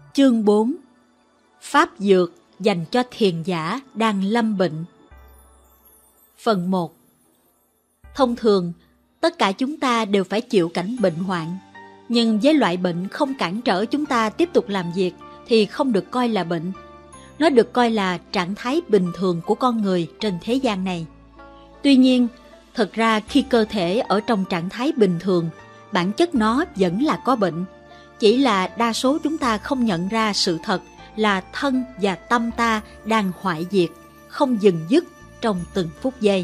Chương 4. Pháp dược dành cho thiền giả đang lâm bệnh. Phần 1. Thông thường, tất cả chúng ta đều phải chịu cảnh bệnh hoạn. Nhưng với loại bệnh không cản trở chúng ta tiếp tục làm việc thì không được coi là bệnh. Nó được coi là trạng thái bình thường của con người trên thế gian này. Tuy nhiên, thực ra khi cơ thể ở trong trạng thái bình thường, bản chất nó vẫn là có bệnh. Chỉ là đa số chúng ta không nhận ra sự thật là thân và tâm ta đang hoại diệt, không dừng dứt trong từng phút giây.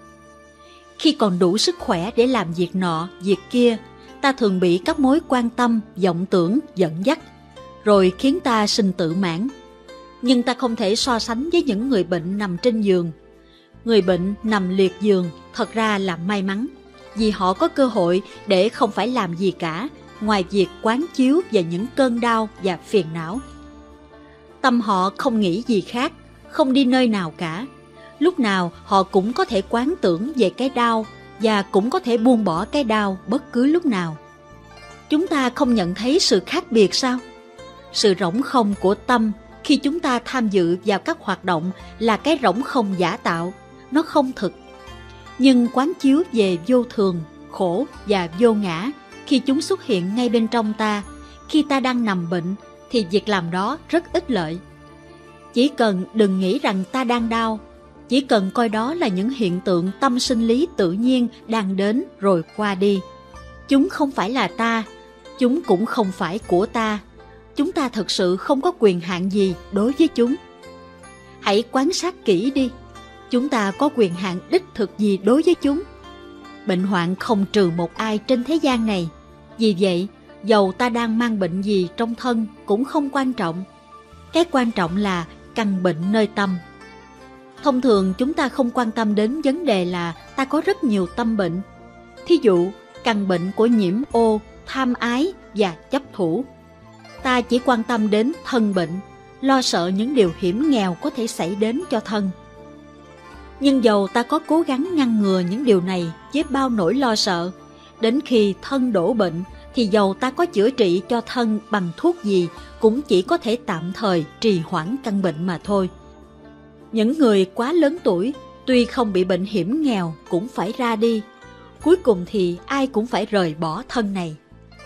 Khi còn đủ sức khỏe để làm việc nọ, việc kia, ta thường bị các mối quan tâm, vọng tưởng dẫn dắt, rồi khiến ta sinh tự mãn. Nhưng ta không thể so sánh với những người bệnh nằm trên giường. Người bệnh nằm liệt giường thật ra là may mắn, vì họ có cơ hội để không phải làm gì cả, ngoài việc quán chiếu về những cơn đau và phiền não. Tâm họ không nghĩ gì khác, không đi nơi nào cả. Lúc nào họ cũng có thể quán tưởng về cái đau và cũng có thể buông bỏ cái đau bất cứ lúc nào. Chúng ta không nhận thấy sự khác biệt sao? Sự rỗng không của tâm khi chúng ta tham dự vào các hoạt động là cái rỗng không giả tạo, nó không thực. Nhưng quán chiếu về vô thường, khổ và vô ngã khi chúng xuất hiện ngay bên trong ta, khi ta đang nằm bệnh, thì việc làm đó rất ích lợi. Chỉ cần đừng nghĩ rằng ta đang đau, chỉ cần coi đó là những hiện tượng tâm sinh lý tự nhiên đang đến rồi qua đi. Chúng không phải là ta, chúng cũng không phải của ta. Chúng ta thực sự không có quyền hạn gì đối với chúng. Hãy quan sát kỹ đi, chúng ta có quyền hạn đích thực gì đối với chúng? Bệnh hoạn không trừ một ai trên thế gian này. Vì vậy, dầu ta đang mang bệnh gì trong thân cũng không quan trọng. Cái quan trọng là căn bệnh nơi tâm. Thông thường chúng ta không quan tâm đến vấn đề là ta có rất nhiều tâm bệnh. Thí dụ, căn bệnh của nhiễm ô, tham ái và chấp thủ. Ta chỉ quan tâm đến thân bệnh, lo sợ những điều hiểm nghèo có thể xảy đến cho thân. Nhưng dầu ta có cố gắng ngăn ngừa những điều này với bao nỗi lo sợ, đến khi thân đổ bệnh thì dầu ta có chữa trị cho thân bằng thuốc gì cũng chỉ có thể tạm thời trì hoãn căn bệnh mà thôi. Những người quá lớn tuổi tuy không bị bệnh hiểm nghèo cũng phải ra đi. Cuối cùng thì ai cũng phải rời bỏ thân này.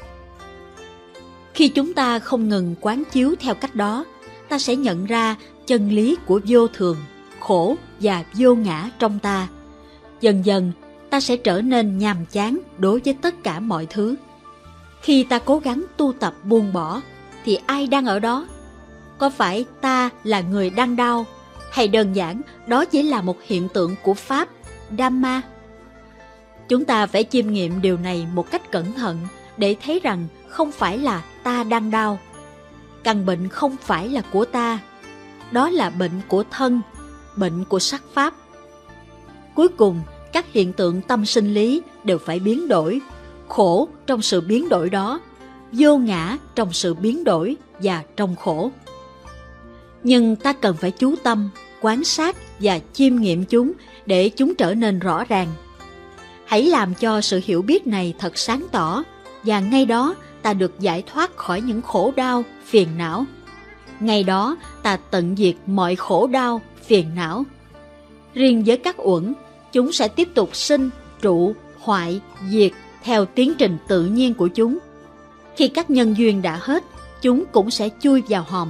Khi chúng ta không ngừng quán chiếu theo cách đó, ta sẽ nhận ra chân lý của vô thường, khổ và vô ngã trong ta. Dần dần, ta sẽ trở nên nhàm chán đối với tất cả mọi thứ. Khi ta cố gắng tu tập buông bỏ, thì ai đang ở đó? Có phải ta là người đang đau, hay đơn giản đó chỉ là một hiện tượng của Pháp, Dhamma? Chúng ta phải chiêm nghiệm điều này một cách cẩn thận để thấy rằng không phải là ta đang đau. Căn bệnh không phải là của ta. Đó là bệnh của thân, bệnh của sắc pháp. Cuối cùng, các hiện tượng tâm sinh lý đều phải biến đổi, khổ trong sự biến đổi đó, vô ngã trong sự biến đổi và trong khổ. Nhưng ta cần phải chú tâm, quan sát và chiêm nghiệm chúng để chúng trở nên rõ ràng. Hãy làm cho sự hiểu biết này thật sáng tỏ, và ngay đó ta được giải thoát khỏi những khổ đau, phiền não. Ngay đó ta tận diệt mọi khổ đau, phiền não. Riêng với các uẩn, chúng sẽ tiếp tục sinh, trụ, hoại, diệt theo tiến trình tự nhiên của chúng. Khi các nhân duyên đã hết, chúng cũng sẽ chui vào hòm.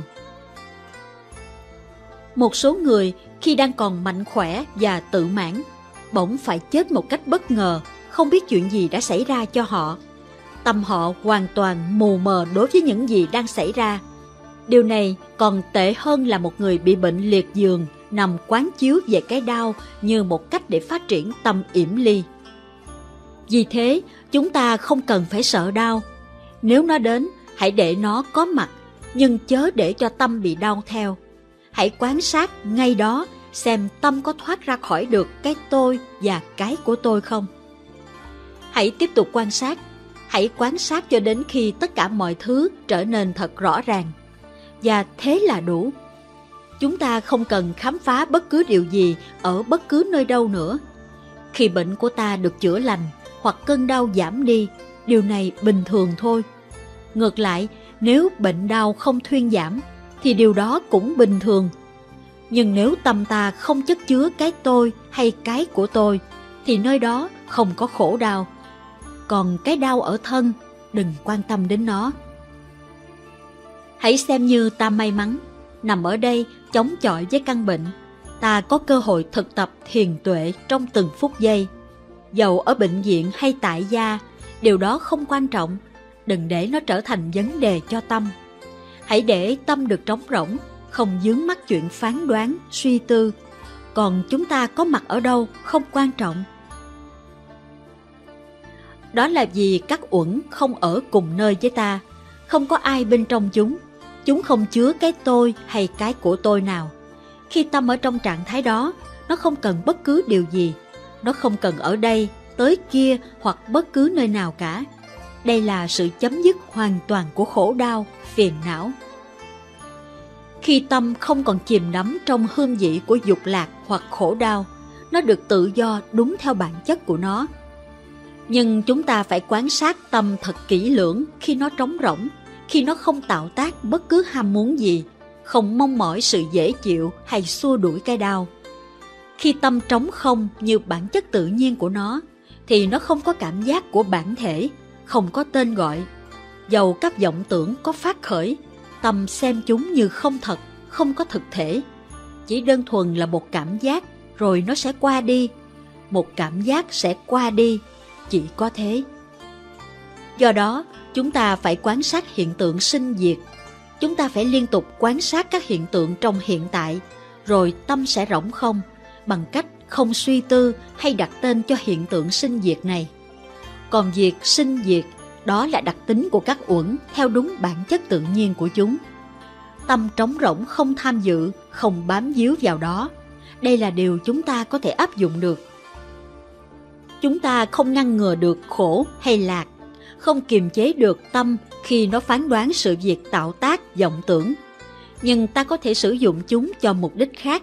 Một số người khi đang còn mạnh khỏe và tự mãn, bỗng phải chết một cách bất ngờ, không biết chuyện gì đã xảy ra cho họ. Tâm họ hoàn toàn mù mờ đối với những gì đang xảy ra. Điều này còn tệ hơn là một người bị bệnh liệt giường nằm quán chiếu về cái đau như một cách để phát triển tâm yểm ly. Vì thế, chúng ta không cần phải sợ đau. Nếu nó đến, hãy để nó có mặt, nhưng chớ để cho tâm bị đau theo. Hãy quan sát ngay đó xem tâm có thoát ra khỏi được cái tôi và cái của tôi không. Hãy tiếp tục quan sát. Hãy quan sát cho đến khi tất cả mọi thứ trở nên thật rõ ràng. Và thế là đủ. Chúng ta không cần khám phá bất cứ điều gì ở bất cứ nơi đâu nữa. Khi bệnh của ta được chữa lành hoặc cơn đau giảm đi, điều này bình thường thôi. Ngược lại, nếu bệnh đau không thuyên giảm thì điều đó cũng bình thường. Nhưng nếu tâm ta không chất chứa cái tôi hay cái của tôi thì nơi đó không có khổ đau. Còn cái đau ở thân, đừng quan tâm đến nó. Hãy xem như ta may mắn, nằm ở đây chống chọi với căn bệnh. Ta có cơ hội thực tập thiền tuệ trong từng phút giây. Dầu ở bệnh viện hay tại gia, điều đó không quan trọng. Đừng để nó trở thành vấn đề cho tâm. Hãy để tâm được trống rỗng, không vướng mắc chuyện phán đoán, suy tư. Còn chúng ta có mặt ở đâu không quan trọng. Đó là vì các uẩn không ở cùng nơi với ta, không có ai bên trong chúng. Chúng không chứa cái tôi hay cái của tôi nào. Khi tâm ở trong trạng thái đó, nó không cần bất cứ điều gì. Nó không cần ở đây, tới kia hoặc bất cứ nơi nào cả. Đây là sự chấm dứt hoàn toàn của khổ đau, phiền não. Khi tâm không còn chìm đắm trong hương vị của dục lạc hoặc khổ đau, nó được tự do đúng theo bản chất của nó. Nhưng chúng ta phải quan sát tâm thật kỹ lưỡng khi nó trống rỗng, khi nó không tạo tác bất cứ ham muốn gì, không mong mỏi sự dễ chịu hay xua đuổi cái đau. Khi tâm trống không như bản chất tự nhiên của nó, thì nó không có cảm giác của bản thể, không có tên gọi. Dầu các vọng tưởng có phát khởi, tâm xem chúng như không thật, không có thực thể. Chỉ đơn thuần là một cảm giác, rồi nó sẽ qua đi. Một cảm giác sẽ qua đi, chỉ có thế. Do đó, chúng ta phải quan sát hiện tượng sinh diệt. Chúng ta phải liên tục quan sát các hiện tượng trong hiện tại, rồi tâm sẽ rỗng không, bằng cách không suy tư hay đặt tên cho hiện tượng sinh diệt này. Còn việc sinh diệt, đó là đặc tính của các uẩn theo đúng bản chất tự nhiên của chúng. Tâm trống rỗng không tham dự, không bám víu vào đó. Đây là điều chúng ta có thể áp dụng được. Chúng ta không ngăn ngừa được khổ hay lạc, không kiềm chế được tâm khi nó phán đoán sự việc tạo tác vọng tưởng. Nhưng ta có thể sử dụng chúng cho mục đích khác.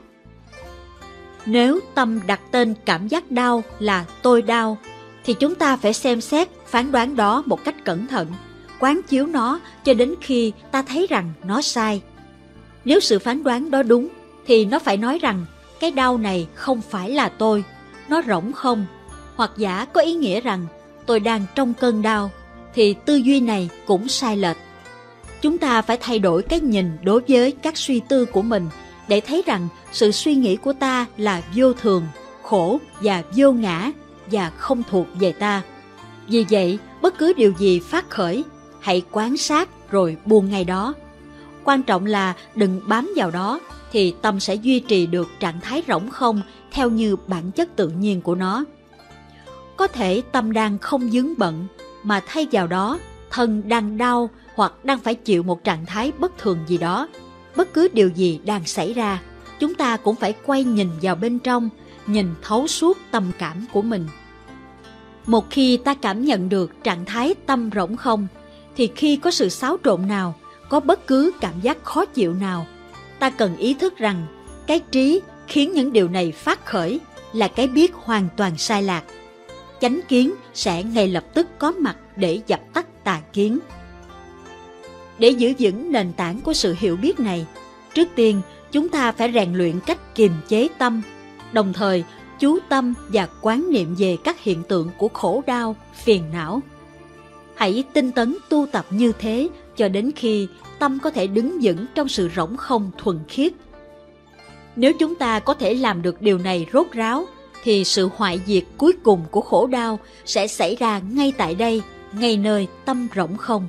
Nếu tâm đặt tên cảm giác đau là tôi đau, thì chúng ta phải xem xét phán đoán đó một cách cẩn thận, quán chiếu nó cho đến khi ta thấy rằng nó sai. Nếu sự phán đoán đó đúng, thì nó phải nói rằng cái đau này không phải là tôi, nó rỗng không, hoặc giả có ý nghĩa rằng tôi đang trong cơn đau, thì tư duy này cũng sai lệch. Chúng ta phải thay đổi cái nhìn đối với các suy tư của mình để thấy rằng sự suy nghĩ của ta là vô thường, khổ và vô ngã và không thuộc về ta. Vì vậy, bất cứ điều gì phát khởi, hãy quan sát rồi buông ngay đó. Quan trọng là đừng bám vào đó, thì tâm sẽ duy trì được trạng thái rỗng không theo như bản chất tự nhiên của nó. Có thể tâm đang không vướng bận, mà thay vào đó, thân đang đau hoặc đang phải chịu một trạng thái bất thường gì đó. Bất cứ điều gì đang xảy ra, chúng ta cũng phải quay nhìn vào bên trong, nhìn thấu suốt tâm cảm của mình. Một khi ta cảm nhận được trạng thái tâm rỗng không, thì khi có sự xáo trộn nào, có bất cứ cảm giác khó chịu nào, ta cần ý thức rằng cái trí khiến những điều này phát khởi là cái biết hoàn toàn sai lạc. Chánh kiến sẽ ngay lập tức có mặt để dập tắt tà kiến. Để giữ vững nền tảng của sự hiểu biết này, trước tiên chúng ta phải rèn luyện cách kiềm chế tâm, đồng thời chú tâm và quán niệm về các hiện tượng của khổ đau, phiền não. Hãy tinh tấn tu tập như thế cho đến khi tâm có thể đứng vững trong sự rỗng không thuần khiết. Nếu chúng ta có thể làm được điều này rốt ráo, thì sự hoại diệt cuối cùng của khổ đau sẽ xảy ra ngay tại đây, ngay nơi tâm rỗng không.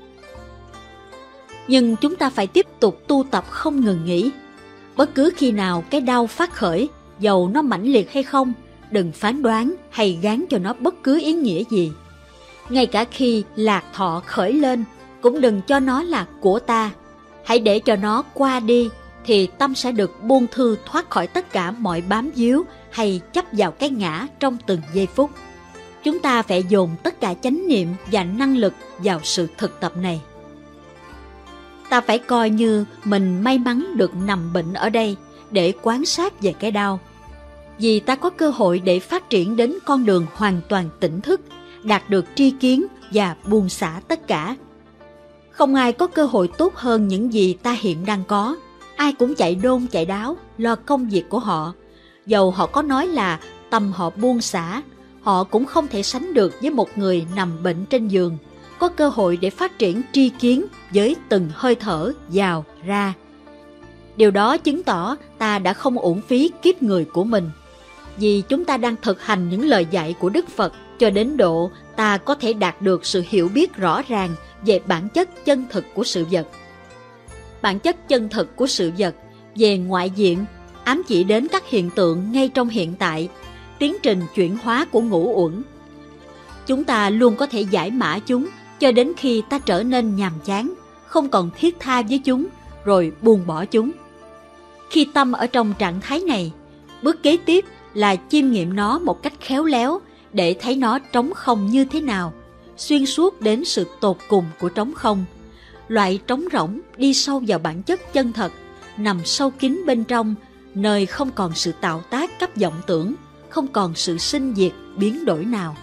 Nhưng chúng ta phải tiếp tục tu tập không ngừng nghỉ. Bất cứ khi nào cái đau phát khởi, dầu nó mãnh liệt hay không, đừng phán đoán hay gán cho nó bất cứ ý nghĩa gì. Ngay cả khi lạc thọ khởi lên, cũng đừng cho nó là của ta. Hãy để cho nó qua đi, thì tâm sẽ được buông thư thoát khỏi tất cả mọi bám víu hay chấp vào cái ngã trong từng giây phút. Chúng ta phải dồn tất cả chánh niệm và năng lực vào sự thực tập này. Ta phải coi như mình may mắn được nằm bệnh ở đây để quan sát về cái đau. Vì ta có cơ hội để phát triển đến con đường hoàn toàn tỉnh thức, đạt được tri kiến và buông xả tất cả. Không ai có cơ hội tốt hơn những gì ta hiện đang có. Ai cũng chạy đôn chạy đáo, lo công việc của họ. Dầu họ có nói là tâm họ buông xả, họ cũng không thể sánh được với một người nằm bệnh trên giường, có cơ hội để phát triển tri kiến với từng hơi thở vào ra. Điều đó chứng tỏ ta đã không uổng phí kiếp người của mình, vì chúng ta đang thực hành những lời dạy của Đức Phật cho đến độ ta có thể đạt được sự hiểu biết rõ ràng về bản chất chân thực của sự vật. Bản chất chân thực của sự vật về ngoại diện ám chỉ đến các hiện tượng ngay trong hiện tại, tiến trình chuyển hóa của ngũ uẩn. Chúng ta luôn có thể giải mã chúng cho đến khi ta trở nên nhàm chán, không còn thiết tha với chúng, rồi buông bỏ chúng. Khi tâm ở trong trạng thái này, bước kế tiếp là chiêm nghiệm nó một cách khéo léo để thấy nó trống không như thế nào, xuyên suốt đến sự tột cùng của trống không. Loại trống rỗng đi sâu vào bản chất chân thật, nằm sâu kín bên trong, nơi không còn sự tạo tác cấp vọng tưởng, không còn sự sinh diệt biến đổi nào.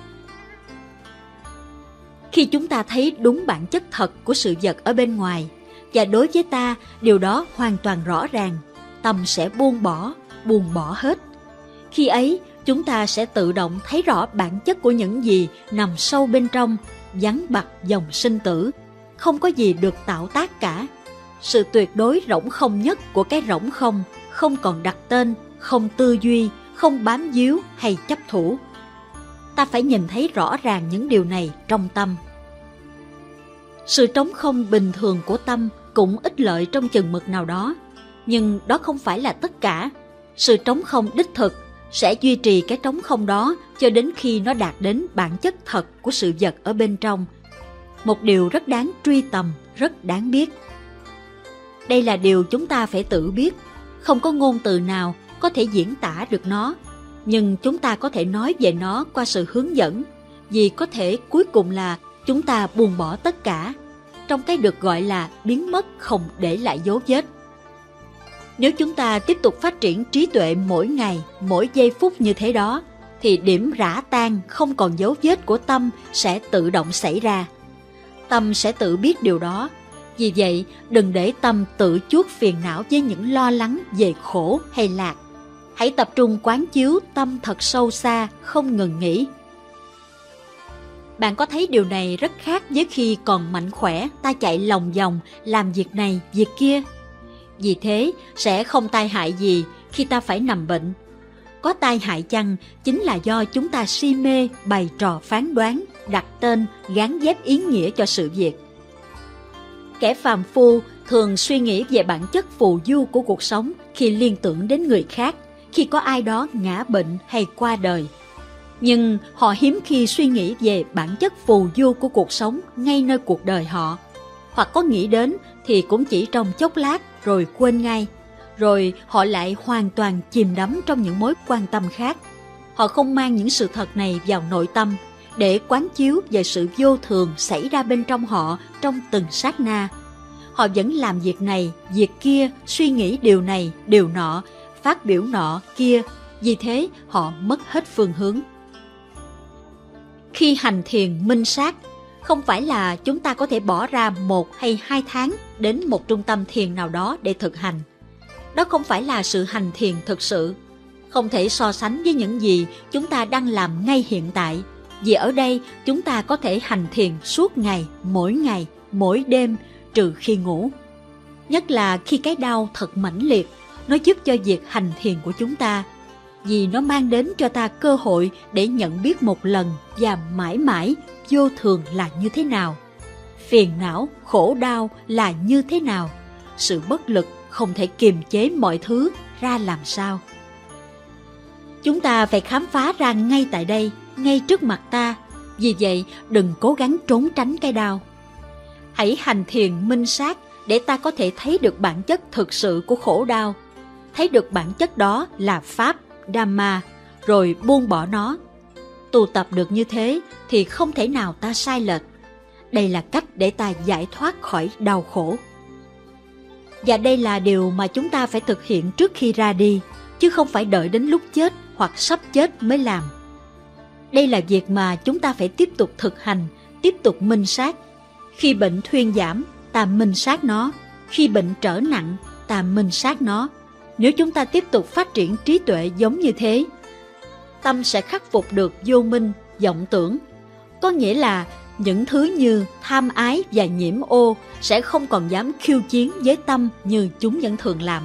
Khi chúng ta thấy đúng bản chất thật của sự vật ở bên ngoài, và đối với ta điều đó hoàn toàn rõ ràng, tâm sẽ buông bỏ hết. Khi ấy, chúng ta sẽ tự động thấy rõ bản chất của những gì nằm sâu bên trong, vắng bặt dòng sinh tử, không có gì được tạo tác cả. Sự tuyệt đối rỗng không nhất của cái rỗng không, không còn đặt tên, không tư duy, không bám víu hay chấp thủ. Ta phải nhìn thấy rõ ràng những điều này trong tâm. Sự trống không bình thường của tâm cũng ích lợi trong chừng mực nào đó, nhưng đó không phải là tất cả. Sự trống không đích thực sẽ duy trì cái trống không đó cho đến khi nó đạt đến bản chất thật của sự vật ở bên trong. Một điều rất đáng truy tầm, rất đáng biết. Đây là điều chúng ta phải tự biết, không có ngôn từ nào có thể diễn tả được nó, nhưng chúng ta có thể nói về nó qua sự hướng dẫn, vì có thể cuối cùng là chúng ta buông bỏ tất cả, trong cái được gọi là biến mất không để lại dấu vết. Nếu chúng ta tiếp tục phát triển trí tuệ mỗi ngày, mỗi giây phút như thế đó, thì điểm rã tan không còn dấu vết của tâm sẽ tự động xảy ra. Tâm sẽ tự biết điều đó. Vì vậy, đừng để tâm tự chuốc phiền não với những lo lắng về khổ hay lạc. Hãy tập trung quán chiếu tâm thật sâu xa, không ngừng nghỉ. Bạn có thấy điều này rất khác với khi còn mạnh khỏe, ta chạy lòng vòng, làm việc này, việc kia. Vì thế, sẽ không tai hại gì khi ta phải nằm bệnh. Có tai hại chăng chính là do chúng ta si mê bày trò phán đoán, đặt tên, gán ghép ý nghĩa cho sự việc. Kẻ phàm phu thường suy nghĩ về bản chất phù du của cuộc sống khi liên tưởng đến người khác, khi có ai đó ngã bệnh hay qua đời. Nhưng họ hiếm khi suy nghĩ về bản chất phù du của cuộc sống ngay nơi cuộc đời họ. Hoặc có nghĩ đến thì cũng chỉ trong chốc lát rồi quên ngay. Rồi họ lại hoàn toàn chìm đắm trong những mối quan tâm khác. Họ không mang những sự thật này vào nội tâm để quán chiếu về sự vô thường xảy ra bên trong họ trong từng sát na. Họ vẫn làm việc này, việc kia, suy nghĩ điều này, điều nọ, phát biểu nọ, kia. Vì thế họ mất hết phương hướng. Khi hành thiền minh sát, không phải là chúng ta có thể bỏ ra 1 hay 2 tháng đến một trung tâm thiền nào đó để thực hành. Đó không phải là sự hành thiền thực sự. Không thể so sánh với những gì chúng ta đang làm ngay hiện tại. Vì ở đây chúng ta có thể hành thiền suốt ngày, mỗi đêm, trừ khi ngủ. Nhất là khi cái đau thật mãnh liệt, nó giúp cho việc hành thiền của chúng ta. Vì nó mang đến cho ta cơ hội để nhận biết một lần và mãi mãi vô thường là như thế nào, phiền não, khổ đau là như thế nào, sự bất lực không thể kiềm chế mọi thứ ra làm sao. Chúng ta phải khám phá ra ngay tại đây, ngay trước mặt ta. Vì vậy, đừng cố gắng trốn tránh cái đau. Hãy hành thiền minh sát để ta có thể thấy được bản chất thực sự của khổ đau, thấy được bản chất đó là Pháp, Dhamma, rồi buông bỏ nó. Tu tập được như thế thì không thể nào ta sai lệch. Đây là cách để ta giải thoát khỏi đau khổ. Và đây là điều mà chúng ta phải thực hiện trước khi ra đi, chứ không phải đợi đến lúc chết hoặc sắp chết mới làm. Đây là việc mà chúng ta phải tiếp tục thực hành, tiếp tục minh sát. Khi bệnh thuyên giảm, ta ta minh sát nó. Khi bệnh trở nặng, ta minh sát nó. Nếu chúng ta tiếp tục phát triển trí tuệ giống như thế, tâm sẽ khắc phục được vô minh, vọng tưởng. Có nghĩa là những thứ như tham ái và nhiễm ô sẽ không còn dám khiêu chiến với tâm như chúng vẫn thường làm.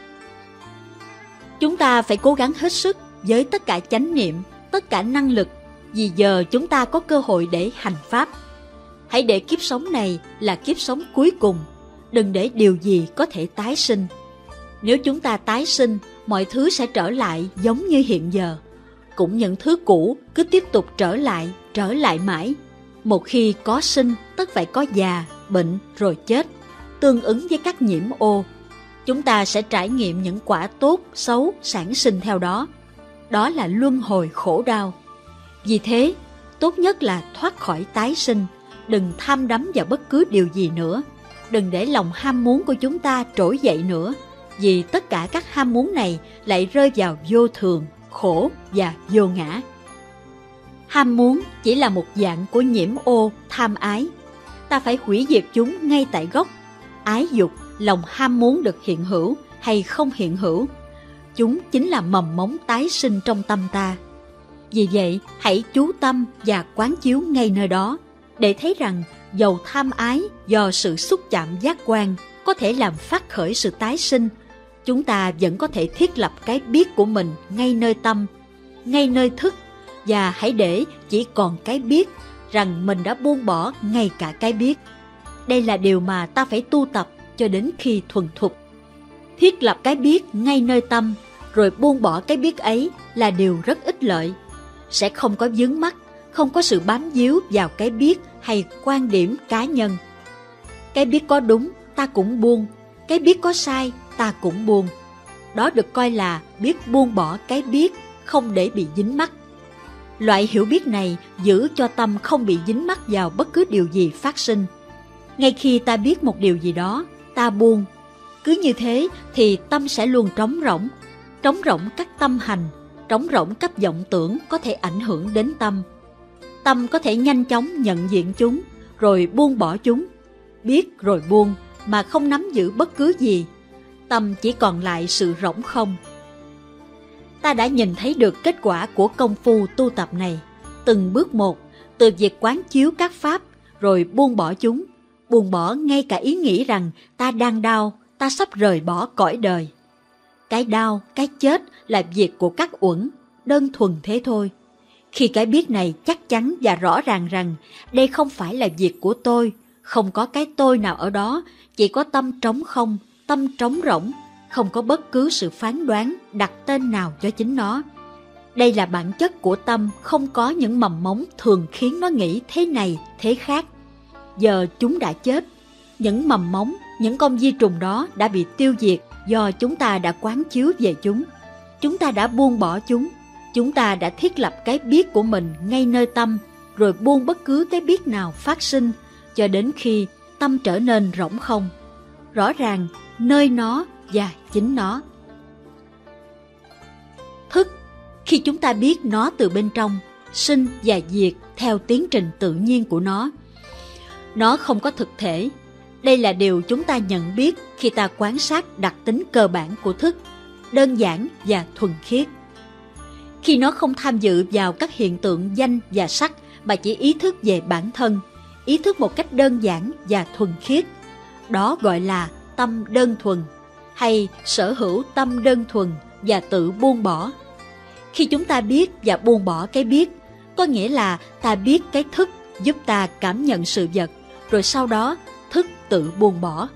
Chúng ta phải cố gắng hết sức với tất cả chánh niệm, tất cả năng lực, vì giờ chúng ta có cơ hội để hành pháp. Hãy để kiếp sống này là kiếp sống cuối cùng, đừng để điều gì có thể tái sinh. Nếu chúng ta tái sinh, mọi thứ sẽ trở lại giống như hiện giờ. Cũng những thứ cũ cứ tiếp tục trở lại mãi. Một khi có sinh, tất phải có già, bệnh rồi chết, tương ứng với các nhiễm ô. Chúng ta sẽ trải nghiệm những quả tốt, xấu sản sinh theo đó. Đó là luân hồi khổ đau. Vì thế, tốt nhất là thoát khỏi tái sinh, đừng tham đắm vào bất cứ điều gì nữa. Đừng để lòng ham muốn của chúng ta trỗi dậy nữa, vì tất cả các ham muốn này lại rơi vào vô thường, khổ và vô ngã. Ham muốn chỉ là một dạng của nhiễm ô tham ái. Ta phải hủy diệt chúng ngay tại gốc. Ái dục, lòng ham muốn được hiện hữu hay không hiện hữu, chúng chính là mầm mống tái sinh trong tâm ta. Vì vậy, hãy chú tâm và quán chiếu ngay nơi đó, để thấy rằng dầu tham ái do sự xúc chạm giác quan có thể làm phát khởi sự tái sinh, chúng ta vẫn có thể thiết lập cái biết của mình ngay nơi tâm, ngay nơi thức, và hãy để chỉ còn cái biết, rằng mình đã buông bỏ ngay cả cái biết. Đây là điều mà ta phải tu tập cho đến khi thuần thục. Thiết lập cái biết ngay nơi tâm, rồi buông bỏ cái biết ấy là điều rất ích lợi. Sẽ không có vướng mắc, không có sự bám víu vào cái biết hay quan điểm cá nhân. Cái biết có đúng, ta cũng buông. Cái biết có sai, ta cũng buông. Đó được coi là biết buông bỏ cái biết, không để bị dính mắc. Loại hiểu biết này giữ cho tâm không bị dính mắc vào bất cứ điều gì phát sinh. Ngay khi ta biết một điều gì đó, ta buông. Cứ như thế thì tâm sẽ luôn trống rỗng các tâm hành, trống rỗng các vọng tưởng có thể ảnh hưởng đến tâm. Tâm có thể nhanh chóng nhận diện chúng, rồi buông bỏ chúng. Biết rồi buông mà không nắm giữ bất cứ gì. Tâm chỉ còn lại sự rỗng không. Ta đã nhìn thấy được kết quả của công phu tu tập này, từng bước một, từ việc quán chiếu các pháp, rồi buông bỏ chúng, buông bỏ ngay cả ý nghĩ rằng ta đang đau, ta sắp rời bỏ cõi đời. Cái đau, cái chết là việc của các uẩn, đơn thuần thế thôi. Khi cái biết này chắc chắn và rõ ràng rằng đây không phải là việc của tôi, không có cái tôi nào ở đó, chỉ có tâm trống không, tâm trống rỗng, không có bất cứ sự phán đoán, đặt tên nào cho chính nó. Đây là bản chất của tâm, không có những mầm mống thường khiến nó nghĩ thế này, thế khác. Giờ chúng đã chết. Những mầm mống, những con vi trùng đó đã bị tiêu diệt do chúng ta đã quán chiếu về chúng. Chúng ta đã buông bỏ chúng. Chúng ta đã thiết lập cái biết của mình ngay nơi tâm, rồi buông bất cứ cái biết nào phát sinh, cho đến khi tâm trở nên rỗng không. Rõ ràng, nơi nó và chính nó. Thức, khi chúng ta biết nó từ bên trong, sinh và diệt theo tiến trình tự nhiên của nó. Nó không có thực thể. Đây là điều chúng ta nhận biết khi ta quan sát đặc tính cơ bản của thức, đơn giản và thuần khiết. Khi nó không tham dự vào các hiện tượng danh và sắc, mà chỉ ý thức về bản thân, ý thức một cách đơn giản và thuần khiết. Đó gọi là tâm đơn thuần, hay sở hữu tâm đơn thuần và tự buông bỏ. Khi chúng ta biết và buông bỏ cái biết, có nghĩa là ta biết cái thức giúp ta cảm nhận sự vật, rồi sau đó thức tự buông bỏ.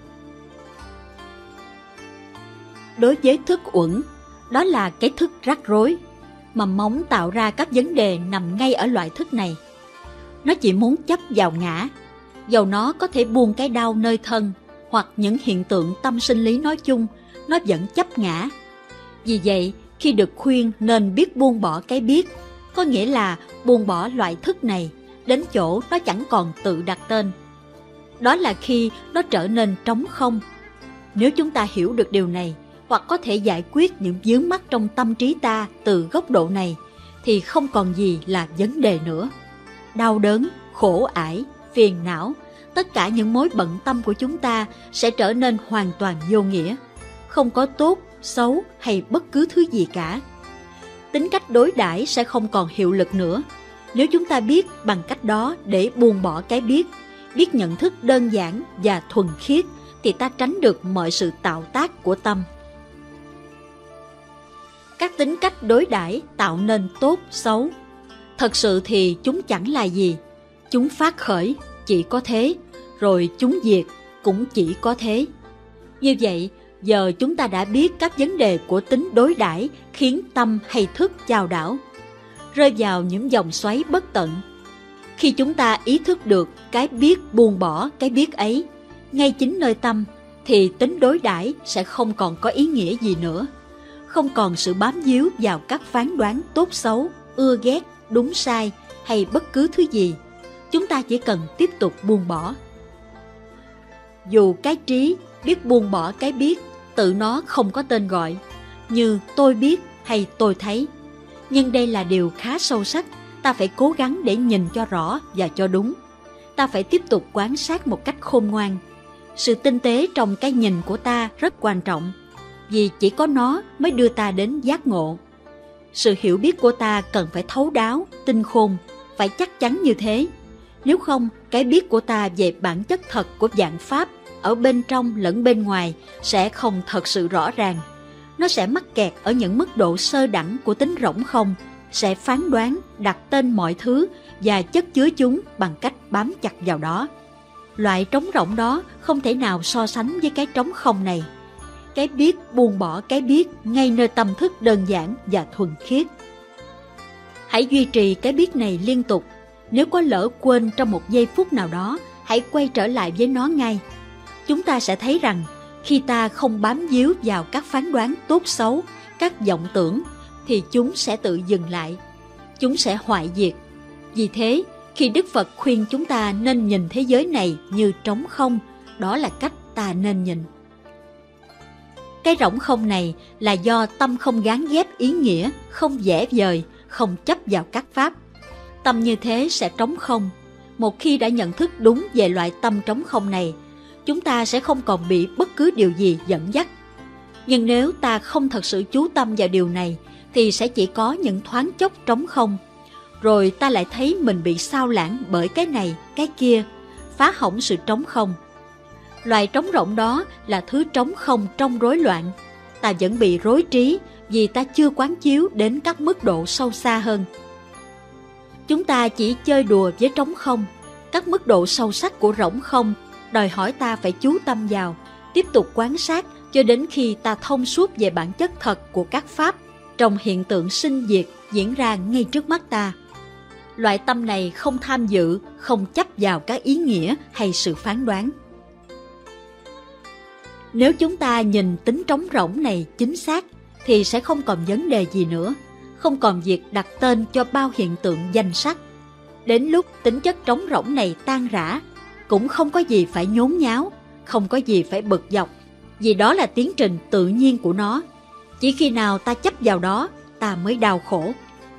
Đối với thức uẩn, đó là cái thức rắc rối. Mầm mống tạo ra các vấn đề nằm ngay ở loại thức này. Nó chỉ muốn chấp vào ngã, dầu nó có thể buông cái đau nơi thân hoặc những hiện tượng tâm sinh lý nói chung, nó vẫn chấp ngã. Vì vậy, khi được khuyên nên biết buông bỏ cái biết, có nghĩa là buông bỏ loại thức này, đến chỗ nó chẳng còn tự đặt tên. Đó là khi nó trở nên trống không. Nếu chúng ta hiểu được điều này, hoặc có thể giải quyết những vướng mắc trong tâm trí ta từ góc độ này, thì không còn gì là vấn đề nữa. Đau đớn, khổ ải, phiền não, tất cả những mối bận tâm của chúng ta sẽ trở nên hoàn toàn vô nghĩa, không có tốt, xấu hay bất cứ thứ gì cả. Tính cách đối đãi sẽ không còn hiệu lực nữa. Nếu chúng ta biết bằng cách đó để buông bỏ cái biết nhận thức đơn giản và thuần khiết, thì ta tránh được mọi sự tạo tác của tâm. Các tính cách đối đãi tạo nên tốt, xấu. Thật sự thì chúng chẳng là gì. Chúng phát khởi, chỉ có thế, rồi chúng diệt, cũng chỉ có thế. Như vậy, giờ chúng ta đã biết các vấn đề của tính đối đãi khiến tâm hay thức chao đảo, rơi vào những vòng xoáy bất tận. Khi chúng ta ý thức được cái biết buông bỏ cái biết ấy, ngay chính nơi tâm, thì tính đối đãi sẽ không còn có ý nghĩa gì nữa. Không còn sự bám víu vào các phán đoán tốt xấu, ưa ghét, đúng sai hay bất cứ thứ gì. Chúng ta chỉ cần tiếp tục buông bỏ. Dù cái trí biết buông bỏ cái biết, tự nó không có tên gọi, như tôi biết hay tôi thấy. Nhưng đây là điều khá sâu sắc, ta phải cố gắng để nhìn cho rõ và cho đúng. Ta phải tiếp tục quan sát một cách khôn ngoan. Sự tinh tế trong cái nhìn của ta rất quan trọng, vì chỉ có nó mới đưa ta đến giác ngộ. Sự hiểu biết của ta cần phải thấu đáo, tinh khôn, phải chắc chắn như thế. Nếu không, cái biết của ta về bản chất thật của vạn pháp, ở bên trong lẫn bên ngoài, sẽ không thật sự rõ ràng. Nó sẽ mắc kẹt ở những mức độ sơ đẳng của tính rỗng không, sẽ phán đoán, đặt tên mọi thứ và chất chứa chúng bằng cách bám chặt vào đó. Loại trống rỗng đó không thể nào so sánh với cái trống không này. Cái biết buông bỏ cái biết ngay nơi tâm thức đơn giản và thuần khiết. Hãy duy trì cái biết này liên tục. Nếu có lỡ quên trong một giây phút nào đó, hãy quay trở lại với nó ngay. Chúng ta sẽ thấy rằng khi ta không bám víu vào các phán đoán tốt xấu, các vọng tưởng, thì chúng sẽ tự dừng lại. Chúng sẽ hoại diệt. Vì thế, khi Đức Phật khuyên chúng ta nên nhìn thế giới này như trống không, đó là cách ta nên nhìn. Cái rỗng không này là do tâm không gán ghép ý nghĩa, không vẽ vời, không chấp vào các pháp. Tâm như thế sẽ trống không. Một khi đã nhận thức đúng về loại tâm trống không này, chúng ta sẽ không còn bị bất cứ điều gì dẫn dắt. Nhưng nếu ta không thật sự chú tâm vào điều này, thì sẽ chỉ có những thoáng chốc trống không. Rồi ta lại thấy mình bị xao lãng bởi cái này, cái kia, phá hỏng sự trống không. Loại trống rỗng đó là thứ trống không trong rối loạn. Ta vẫn bị rối trí vì ta chưa quán chiếu đến các mức độ sâu xa hơn. Chúng ta chỉ chơi đùa với trống không. Các mức độ sâu sắc của rỗng không đòi hỏi ta phải chú tâm vào, tiếp tục quan sát cho đến khi ta thông suốt về bản chất thật của các pháp trong hiện tượng sinh diệt diễn ra ngay trước mắt ta. Loại tâm này không tham dự, không chấp vào các ý nghĩa hay sự phán đoán. Nếu chúng ta nhìn tính trống rỗng này chính xác, thì sẽ không còn vấn đề gì nữa, không còn việc đặt tên cho bao hiện tượng danh sắc. Đến lúc tính chất trống rỗng này tan rã, cũng không có gì phải nhốn nháo, không có gì phải bực dọc, vì đó là tiến trình tự nhiên của nó. Chỉ khi nào ta chấp vào đó, ta mới đau khổ.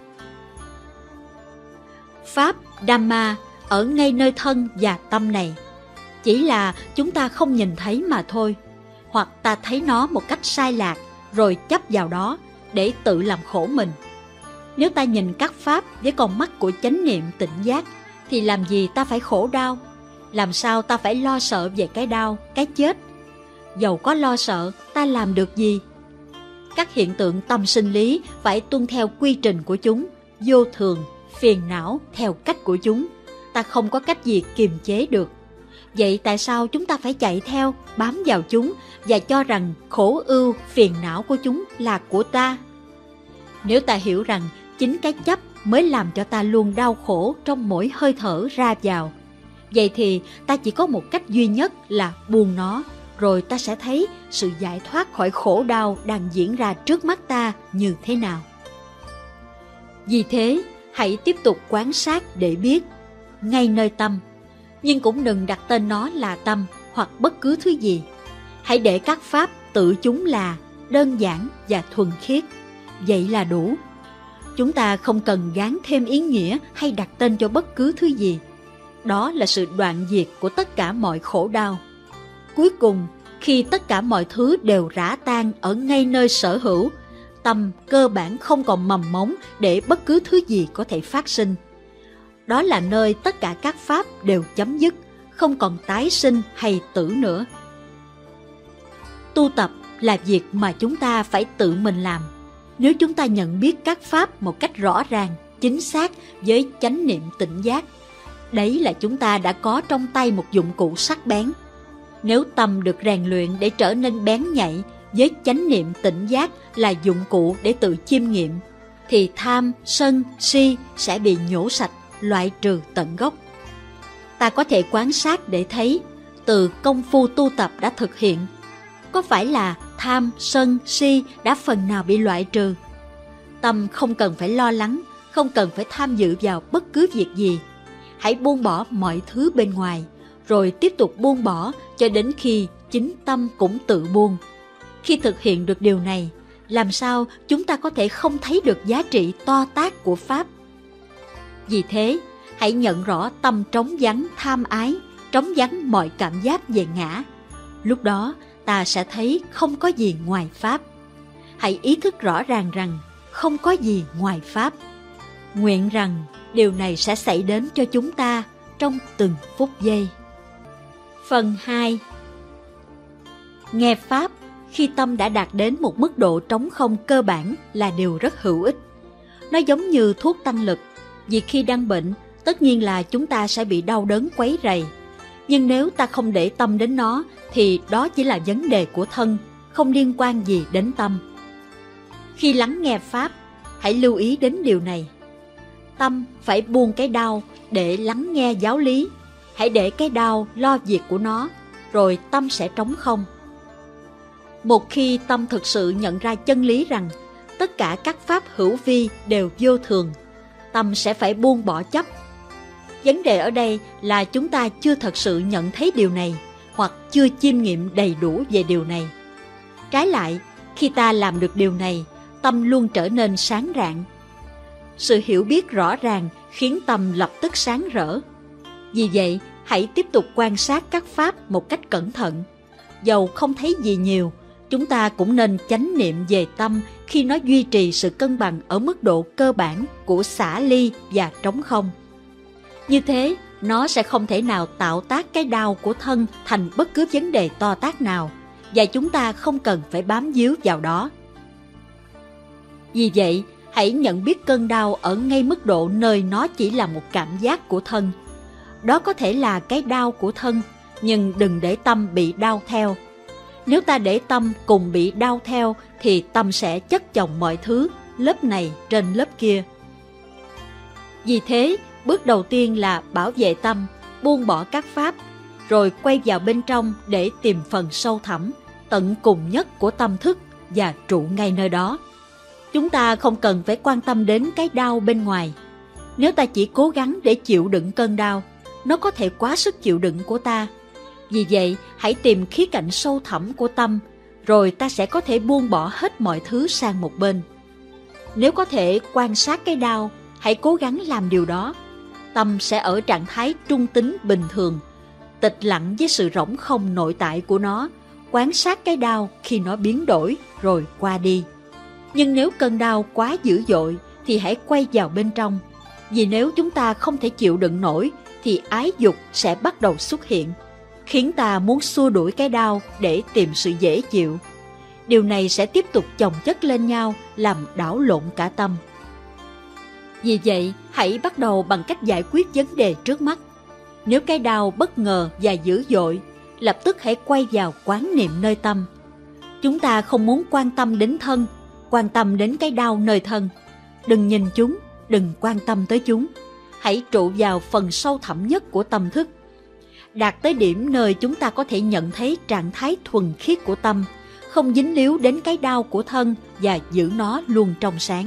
Pháp Dhamma ở ngay nơi thân và tâm này, chỉ là chúng ta không nhìn thấy mà thôi, hoặc ta thấy nó một cách sai lạc rồi chấp vào đó để tự làm khổ mình. Nếu ta nhìn các pháp với con mắt của chánh niệm tỉnh giác, thì làm gì ta phải khổ đau? Làm sao ta phải lo sợ về cái đau, cái chết? Dầu có lo sợ, ta làm được gì? Các hiện tượng tâm sinh lý phải tuân theo quy trình của chúng, vô thường, phiền não theo cách của chúng. Ta không có cách gì kiềm chế được. Vậy tại sao chúng ta phải chạy theo, bám vào chúng và cho rằng khổ ưu, phiền não của chúng là của ta? Nếu ta hiểu rằng chính cái chấp mới làm cho ta luôn đau khổ trong mỗi hơi thở ra vào, vậy thì ta chỉ có một cách duy nhất là buông nó, rồi ta sẽ thấy sự giải thoát khỏi khổ đau đang diễn ra trước mắt ta như thế nào. Vì thế, hãy tiếp tục quan sát để biết, ngay nơi tâm, nhưng cũng đừng đặt tên nó là tâm hoặc bất cứ thứ gì. Hãy để các pháp tự chúng là đơn giản và thuần khiết, vậy là đủ. Chúng ta không cần gán thêm ý nghĩa hay đặt tên cho bất cứ thứ gì. đó là sự đoạn diệt của tất cả mọi khổ đau. Cuối cùng, khi tất cả mọi thứ đều rã tan ở ngay nơi sở hữu, tâm cơ bản không còn mầm mống để bất cứ thứ gì có thể phát sinh. Đó là nơi tất cả các pháp đều chấm dứt, không còn tái sinh hay tử nữa. Tu tập là việc mà chúng ta phải tự mình làm. Nếu chúng ta nhận biết các pháp một cách rõ ràng, chính xác với chánh niệm tỉnh giác, đấy là chúng ta đã có trong tay một dụng cụ sắc bén. Nếu tâm được rèn luyện để trở nên bén nhạy với chánh niệm tỉnh giác là dụng cụ để tự chiêm nghiệm, thì tham, sân, si sẽ bị nhổ sạch, loại trừ tận gốc. Ta có thể quan sát để thấy, từ công phu tu tập đã thực hiện, có phải là tham, sân, si đã phần nào bị loại trừ? Tâm không cần phải lo lắng, không cần phải tham dự vào bất cứ việc gì. Hãy buông bỏ mọi thứ bên ngoài, rồi tiếp tục buông bỏ cho đến khi chính tâm cũng tự buông. Khi thực hiện được điều này, làm sao chúng ta có thể không thấy được giá trị to tát của Pháp? Vì thế, hãy nhận rõ tâm trống vắng tham ái, trống vắng mọi cảm giác về ngã. Lúc đó, ta sẽ thấy không có gì ngoài Pháp. Hãy ý thức rõ ràng rằng không có gì ngoài Pháp. Nguyện rằng điều này sẽ xảy đến cho chúng ta trong từng phút giây. Phần 2. Nghe Pháp khi tâm đã đạt đến một mức độ trống không cơ bản là điều rất hữu ích. Nó giống như thuốc tăng lực, vì khi đang bệnh, tất nhiên là chúng ta sẽ bị đau đớn quấy rầy. Nhưng nếu ta không để tâm đến nó, thì đó chỉ là vấn đề của thân, không liên quan gì đến tâm. Khi lắng nghe Pháp, hãy lưu ý đến điều này. Tâm phải buông cái đau để lắng nghe giáo lý. Hãy để cái đau lo việc của nó, rồi tâm sẽ trống không. Một khi tâm thực sự nhận ra chân lý rằng tất cả các pháp hữu vi đều vô thường, tâm sẽ phải buông bỏ chấp. Vấn đề ở đây là chúng ta chưa thật sự nhận thấy điều này, hoặc chưa chiêm nghiệm đầy đủ về điều này. Trái lại, khi ta làm được điều này, tâm luôn trở nên sáng rạng. Sự hiểu biết rõ ràng khiến tâm lập tức sáng rỡ. Vì vậy, hãy tiếp tục quan sát các pháp một cách cẩn thận. Dầu không thấy gì nhiều, chúng ta cũng nên chánh niệm về tâm khi nó duy trì sự cân bằng ở mức độ cơ bản của xả ly và trống không. Như thế, nó sẽ không thể nào tạo tác cái đau của thân thành bất cứ vấn đề to tát nào, và chúng ta không cần phải bám víu vào đó. Vì vậy, hãy nhận biết cơn đau ở ngay mức độ nơi nó chỉ là một cảm giác của thân. Đó có thể là cái đau của thân, nhưng đừng để tâm bị đau theo. Nếu ta để tâm cùng bị đau theo, thì tâm sẽ chất chồng mọi thứ, lớp này trên lớp kia. Vì thế, bước đầu tiên là bảo vệ tâm, buông bỏ các pháp, rồi quay vào bên trong để tìm phần sâu thẳm, tận cùng nhất của tâm thức và trụ ngay nơi đó. Chúng ta không cần phải quan tâm đến cái đau bên ngoài. Nếu ta chỉ cố gắng để chịu đựng cơn đau, nó có thể quá sức chịu đựng của ta. Vì vậy, hãy tìm khía cạnh sâu thẳm của tâm, rồi ta sẽ có thể buông bỏ hết mọi thứ sang một bên. Nếu có thể quan sát cái đau, hãy cố gắng làm điều đó. Tâm sẽ ở trạng thái trung tính bình thường, tịch lặng với sự rỗng không nội tại của nó, quan sát cái đau khi nó biến đổi rồi qua đi. Nhưng nếu cơn đau quá dữ dội thì hãy quay vào bên trong. Vì nếu chúng ta không thể chịu đựng nổi thì ái dục sẽ bắt đầu xuất hiện, khiến ta muốn xua đuổi cái đau để tìm sự dễ chịu. Điều này sẽ tiếp tục chồng chất lên nhau, làm đảo lộn cả tâm. Vì vậy, hãy bắt đầu bằng cách giải quyết vấn đề trước mắt. Nếu cái đau bất ngờ và dữ dội, lập tức hãy quay vào quán niệm nơi tâm. Chúng ta không muốn quan tâm đến thân, quan tâm đến cái đau nơi thân. Đừng nhìn chúng, đừng quan tâm tới chúng. Hãy trụ vào phần sâu thẳm nhất của tâm thức. Đạt tới điểm nơi chúng ta có thể nhận thấy trạng thái thuần khiết của tâm, không dính líu đến cái đau của thân và giữ nó luôn trong sáng.